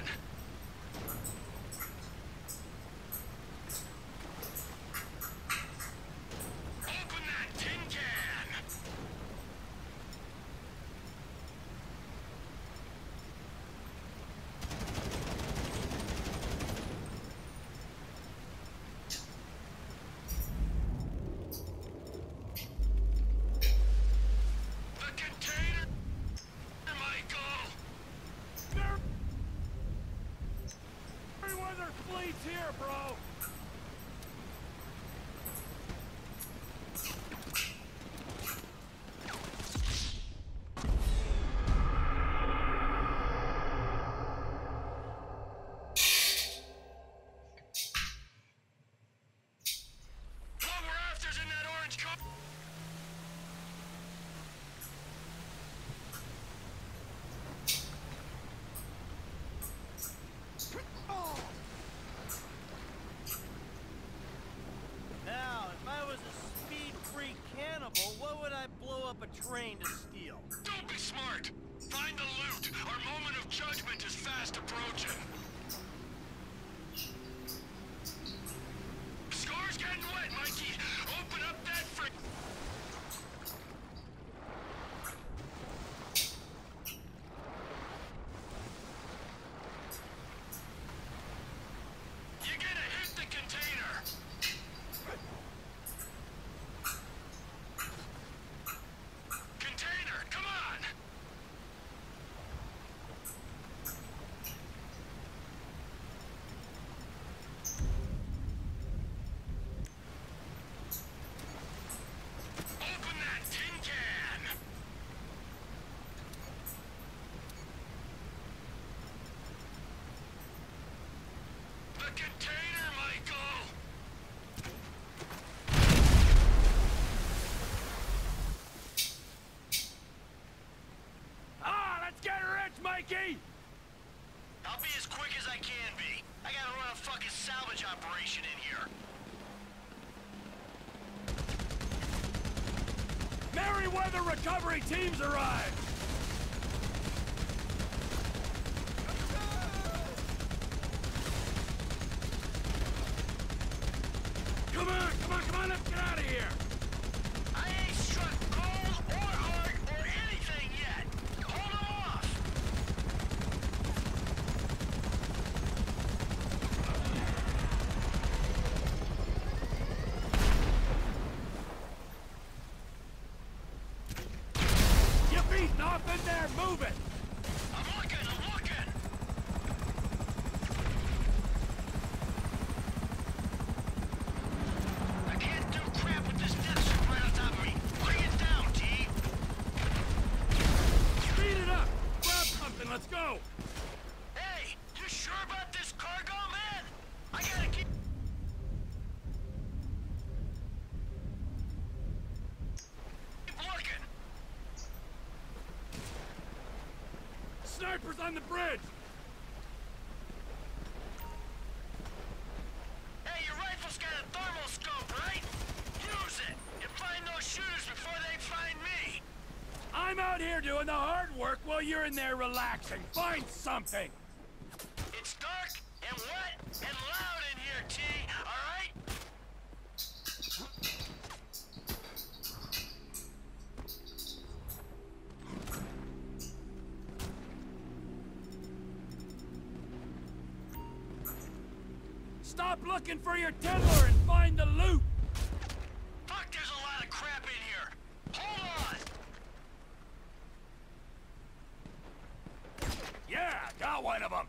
[SPEAKER 8] Open that tin can. The container, Michael.
[SPEAKER 4] Merryweather fleet's here, bro!
[SPEAKER 8] What we're after's in that orange car.
[SPEAKER 11] Now, if I was a speed-free cannibal, what would I blow up a train to steal?
[SPEAKER 8] Don't be smart. Find the loot. Our moment of judgment is fast approaching. Score's getting wet, Mikey. Open up that freight. You're gonna hit the container. Container, come on. Open that tin can. The container, Michael.
[SPEAKER 4] Ah, let's get rich, Mikey!
[SPEAKER 8] I'll be as quick as I can be. I gotta run a fucking salvage operation in here.
[SPEAKER 4] Merryweather recovery teams arrived! Come on, come on, come on, let's get out of here!
[SPEAKER 8] I ain't struck gold or hard or anything yet. Hold 'em off.
[SPEAKER 4] You beating off in there, move it!
[SPEAKER 8] I'm looking, I'm looking. I can't do crap with this death ship right on top of me. Bring it down, T.
[SPEAKER 4] Speed it up! Grab something, let's go!
[SPEAKER 8] Hey, you sure about this cargo, man? I gotta keep... Keep looking. snipers on the bridge!
[SPEAKER 2] Hey, your rifle's got a thermal scope, right? Use it and find those shooters before they find me!
[SPEAKER 8] I'm out here doing the hard work while you're in there relaxing. Find something!
[SPEAKER 2] It's dark and wet and loud in here, T, alright?
[SPEAKER 8] Stop looking for your tiddler and find the loot!
[SPEAKER 2] Fuck, there's a lot of crap in here! Hold on!
[SPEAKER 8] Yeah, got one of them!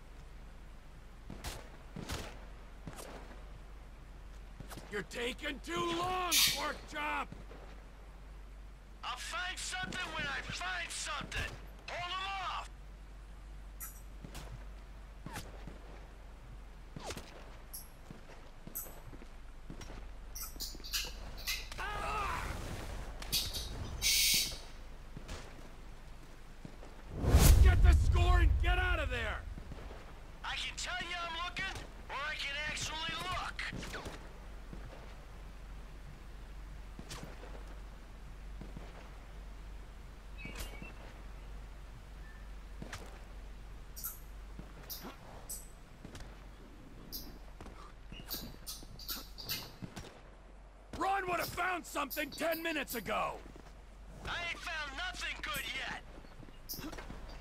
[SPEAKER 8] You're taking too long, pork chop!
[SPEAKER 2] I'll find something when I find something! Hold them off!
[SPEAKER 8] Get the score and get out of there!
[SPEAKER 2] I can tell you I'm looking, or I can actually look!
[SPEAKER 8] Ron would have found something ten minutes ago!
[SPEAKER 2] I ain't found nothing good yet!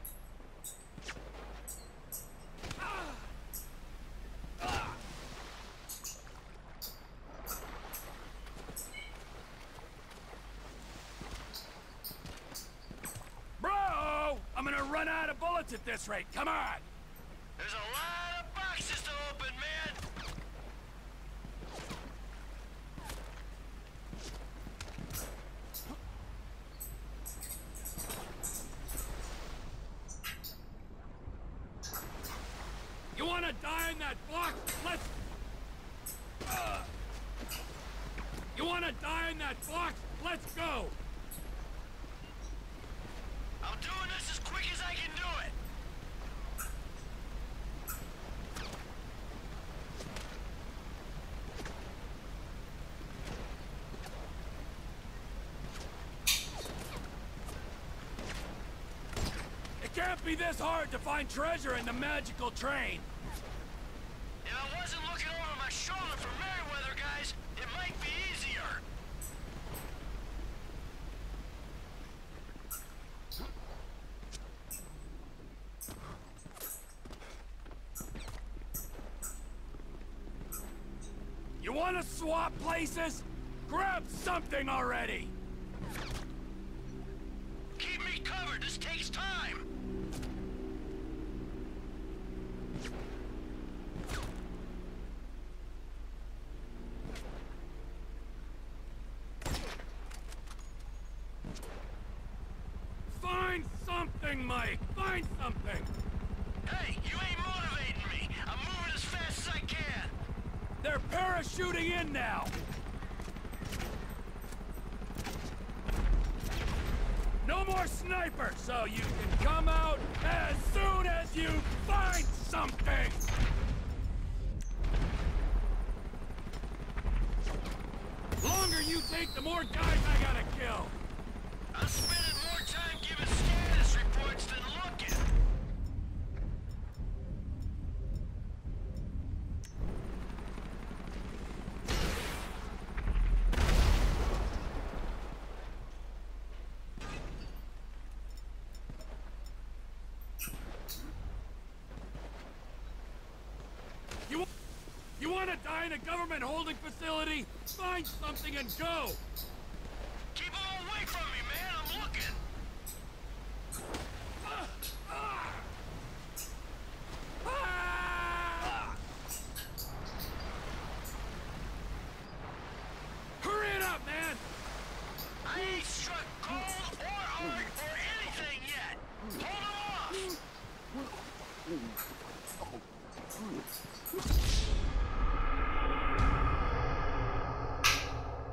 [SPEAKER 8] Bro! I'm gonna run out of bullets at this rate, come on!
[SPEAKER 2] There's a lot of boxes to open, man!
[SPEAKER 8] You wanna die in that box? Let's... Uh. You wanna die in that box? Let's go!
[SPEAKER 2] I'm doing this as quick as I can do it!
[SPEAKER 8] It can't be this hard to find treasure in the magical train!
[SPEAKER 2] If I wasn't looking over my shoulder for Merryweather guys, it might be easier!
[SPEAKER 8] You wanna swap places? Grab something already!
[SPEAKER 2] Keep me covered, this takes time!
[SPEAKER 8] Find something, Mike! Find something!
[SPEAKER 2] Hey, you ain't motivating me! I'm moving as fast as I can!
[SPEAKER 8] They're parachuting in now! No more snipers, so you can come out as soon as you find something! Longer you take, the more guys I gotta kill!
[SPEAKER 2] I'm spending more time giving status reports than looking!
[SPEAKER 8] You, you wanna die in a government holding facility? Find something and go!
[SPEAKER 2] Keep them away from me, man! I'm looking!
[SPEAKER 8] Ah! Ah! Ah! Hurry it up, man!
[SPEAKER 2] I ain't struck gold or art or anything yet! Hold them off!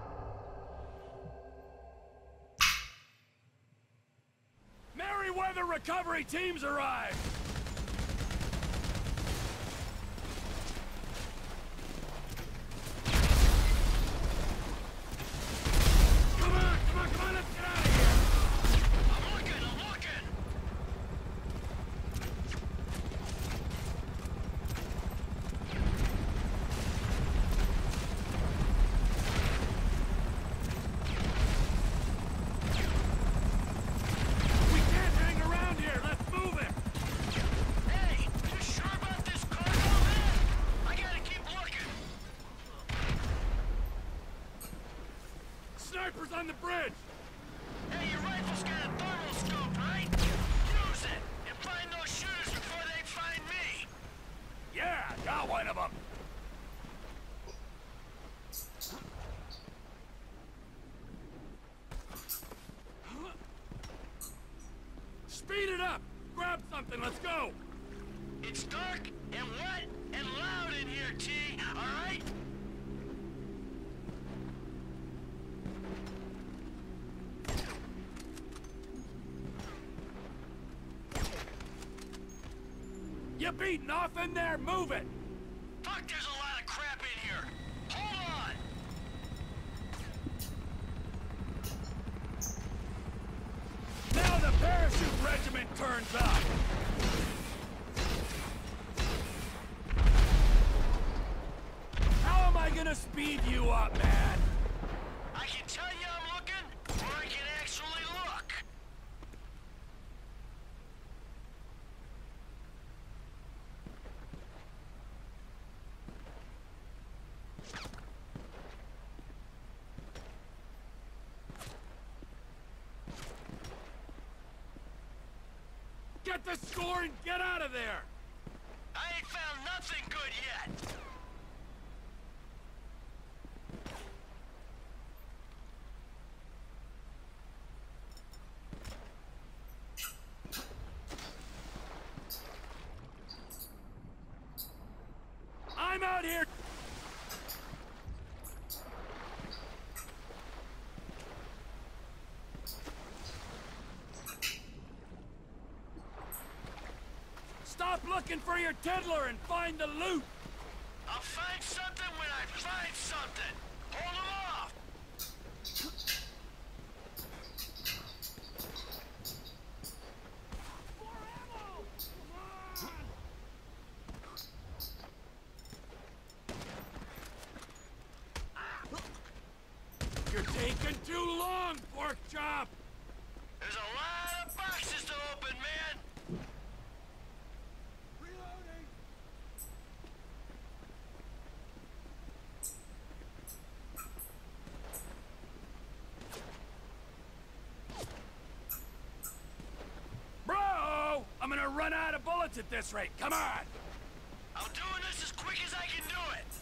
[SPEAKER 8] Merryweather recovery team's arrived! Come on, come on, come on, let's get out of here!
[SPEAKER 2] I'm looking, I'm looking!
[SPEAKER 8] We can't hang around here, let's move it!
[SPEAKER 2] Hey, you sure about this cargo, man? I gotta keep looking.
[SPEAKER 8] Snipers on the bridge!
[SPEAKER 2] Hey, your rifle's got a thermal scope, right? Use it, and find those shooters before they find me.
[SPEAKER 8] Yeah, got one of them! Speed it up! Grab something, let's go!
[SPEAKER 2] It's dark and wet and loud in here, T, all right?
[SPEAKER 8] You beating off in there? Move it!
[SPEAKER 2] Fuck, there's a lot of crap in here. Hold on.
[SPEAKER 8] Now the parachute regiment turns up! How am I gonna speed you up, man?
[SPEAKER 2] I can tell you I'm looking, or I can actually look.
[SPEAKER 8] Get the score and get out of there!
[SPEAKER 2] I ain't found nothing good yet.
[SPEAKER 8] I'm out here! Stop looking for your tiddler and find the loot!
[SPEAKER 2] I'll find something when I find something. Hold them off.
[SPEAKER 8] You're taking too long, pork chop!
[SPEAKER 2] There's a lot of boxes to open, man.
[SPEAKER 8] Bro! I'm gonna run out of bullets at this rate. Come on!
[SPEAKER 2] I'm doing this as quick as I can do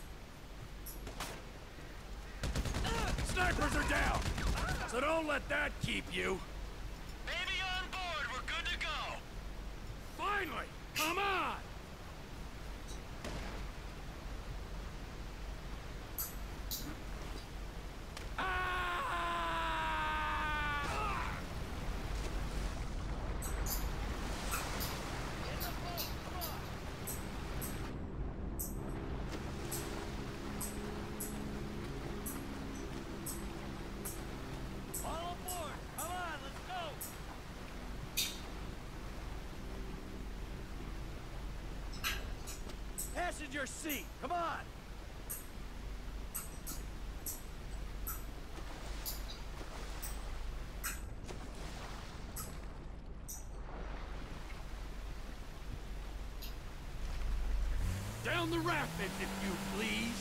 [SPEAKER 2] it.
[SPEAKER 8] Snipers are down! So don't let that keep you.
[SPEAKER 2] Baby on board, we're good to go.
[SPEAKER 8] Finally! Come on!
[SPEAKER 11] All aboard! Come on, let's go! Passenger seat, come on!
[SPEAKER 8] Down the rapids, if you please.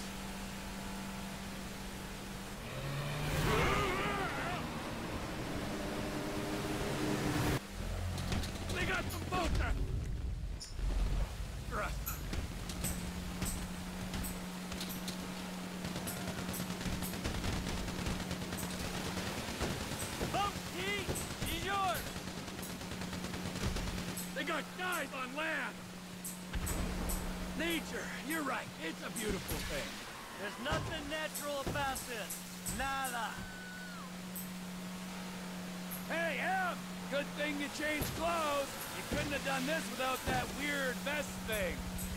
[SPEAKER 8] They got some boats there. Thrust.
[SPEAKER 11] Pump, T! He's yours!
[SPEAKER 8] They got guys on land. Nature, you're right. It's a beautiful thing.
[SPEAKER 11] There's nothing natural about this. Nada.
[SPEAKER 8] Hey, Em! Good thing you changed clothes. You couldn't have done this without that weird vest thing.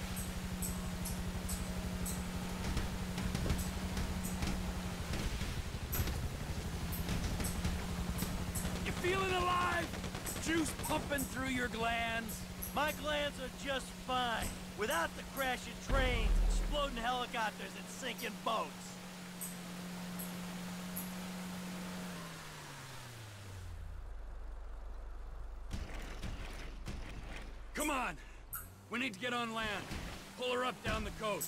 [SPEAKER 8] You feeling alive? Juice pumping through your glands?
[SPEAKER 11] My glands are just fine. Without the crashing trains, exploding helicopters, and sinking boats.
[SPEAKER 8] Come on! We need to get on land. Pull her up down the coast.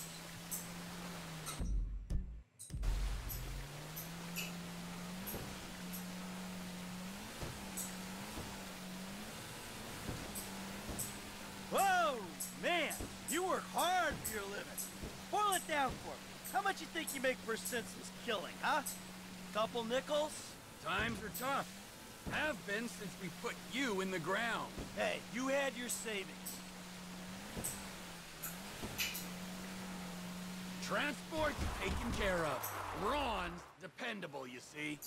[SPEAKER 11] Whoa! Man, you work hard for your living. Boil it down for me. How much you think you make for a senseless killing, huh? Couple nickels?
[SPEAKER 8] Times are tough. Have been since we put you in the ground.
[SPEAKER 11] Hey, you had your savings.
[SPEAKER 8] Transport's taken care of. Ron's dependable, you see.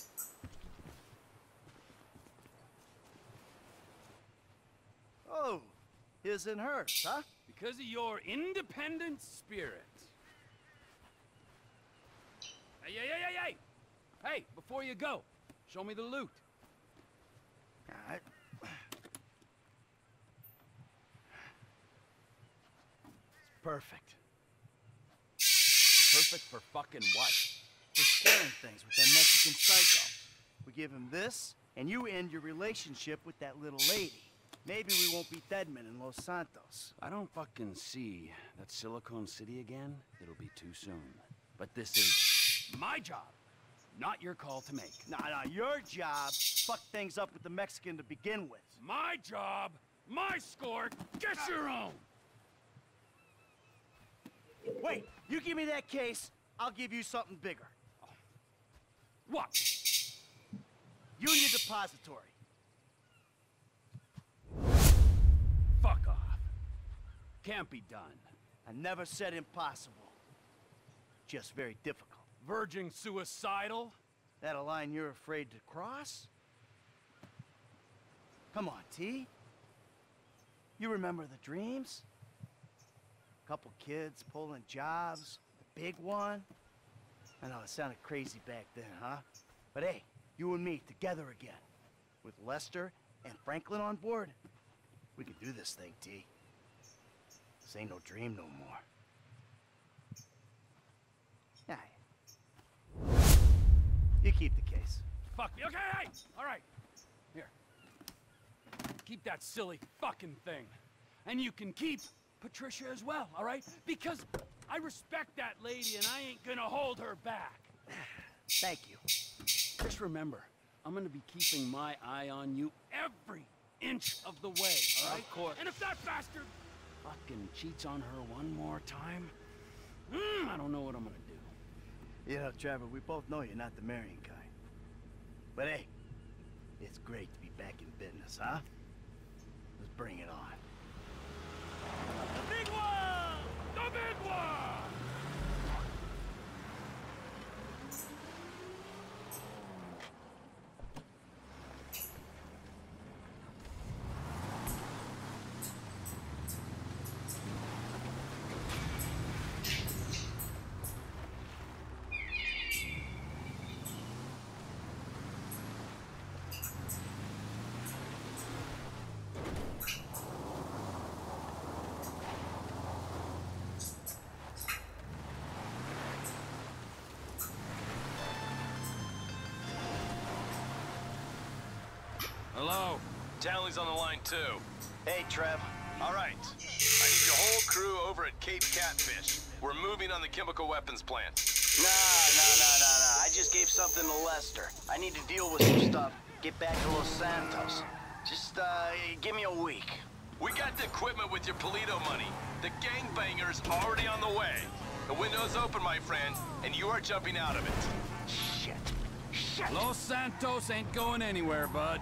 [SPEAKER 11] Oh, his and hers, huh?
[SPEAKER 8] Because of your independent spirit. Hey, hey, hey, hey, hey! Hey, before you go, show me the loot.
[SPEAKER 11] All right. It's perfect.
[SPEAKER 8] Perfect for fucking what?
[SPEAKER 11] For scaring things with that Mexican psycho. We give him this, and you end your relationship with that little lady. Maybe we won't be deadmen in Los Santos.
[SPEAKER 8] I don't fucking see that Silicon City again. It'll be too soon. But this is my job, not your call to make.
[SPEAKER 11] Nah, nah, your job, fuck things up with the Mexican to begin with.
[SPEAKER 8] My job, my score, get your own!
[SPEAKER 11] Wait, you give me that case, I'll give you something bigger.
[SPEAKER 8] What?
[SPEAKER 11] Union Depository.
[SPEAKER 8] Fuck off. Can't be done.
[SPEAKER 11] I never said impossible. Just very difficult.
[SPEAKER 8] Verging suicidal?
[SPEAKER 11] That a line you're afraid to cross? Come on, T. You remember the dreams? Couple kids pulling jobs, the big one. I know it sounded crazy back then, huh? But hey, you and me together again. With Lester and Franklin on board, we can do this thing, T. This ain't no dream no more. Yeah. You keep the case.
[SPEAKER 8] Fuck me. Okay, hey! All right. Here. Keep that silly fucking thing. And you can keep Patricia as well, all right? Because I respect that lady and I ain't gonna hold her back.
[SPEAKER 11] Thank you.
[SPEAKER 8] Just remember, I'm gonna be keeping my eye on you every inch of the way, all right?
[SPEAKER 11] Of course.
[SPEAKER 8] And if that bastard fucking cheats on her one more time, mm, I don't know what I'm gonna do.
[SPEAKER 11] You know, Trevor, we both know you're not the marrying kind. But hey, it's great to be back in business, huh? Let's bring it on.
[SPEAKER 8] The big one! The big one!
[SPEAKER 14] Hello. Townley's on the line, too.
[SPEAKER 11] Hey, Trev.
[SPEAKER 14] All right. I need your whole crew over at Cape Catfish. We're moving on the chemical weapons plant.
[SPEAKER 11] Nah, nah, nah, nah, nah. I just gave something to Lester. I need to deal with some stuff. Get back to Los Santos. Just, uh, give me a week.
[SPEAKER 14] We got the equipment with your Polito money. The gangbangers already on the way. The window's open, my friend, and you are jumping out of it.
[SPEAKER 11] Shit. Shit.
[SPEAKER 8] Los Santos ain't going anywhere, bud.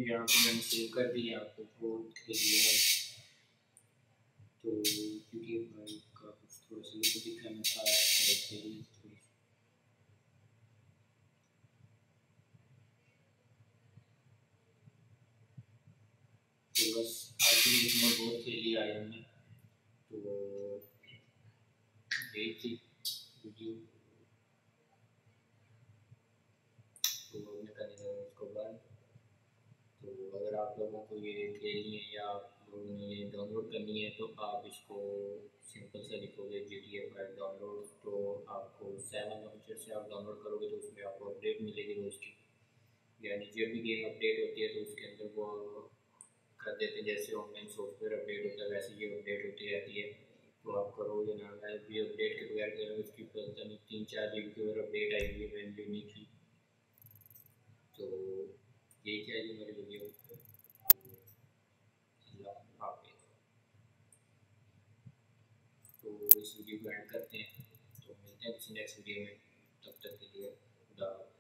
[SPEAKER 1] तो यहाँ पे मैंने save कर दी, यहाँ पे बहुत खेली है। तो क्योंकि भाई का कुछ थोड़ा सा लोग दिखाना था थोड़ी। तो बस आज भी इसमें बहुत खेली आई हमने, तो यही थी वीडियो। तो हमने करने लगा उसको बंद। तो अगर आप लोगों को ये खेलनी है या आप लोगों ने ये डाउनलोड करनी है तो आप इसको सिंपल से लिखोगे G T A five download, तो आपको सेवन लॉन्चर से आप डाउनलोड करोगे तो उसमें आपको अपडेट मिलेगी रोज की, यानी जब भी गेम अपडेट होती है तो उसके अंदर वो कर देते हैं, जैसे ऑनलाइन सॉफ्टवेयर अपडेट होता है वैसे ये अपडेट होती रहती है। तो आप करोगे ना, मैं भी अपडेट के बगैर करोगे उसकी पता नहीं तीन चार जी बी की और अपडेट आई हुई है, मैंने जो नहीं की। तो यही चाहिए मेरी वीडियो। अल्लाह हाफिज़। तो इस वीडियो को एंड करते हैं, तो मिलते हैं किसी नेक्स्ट वीडियो में, तब तक के लिए खुदा।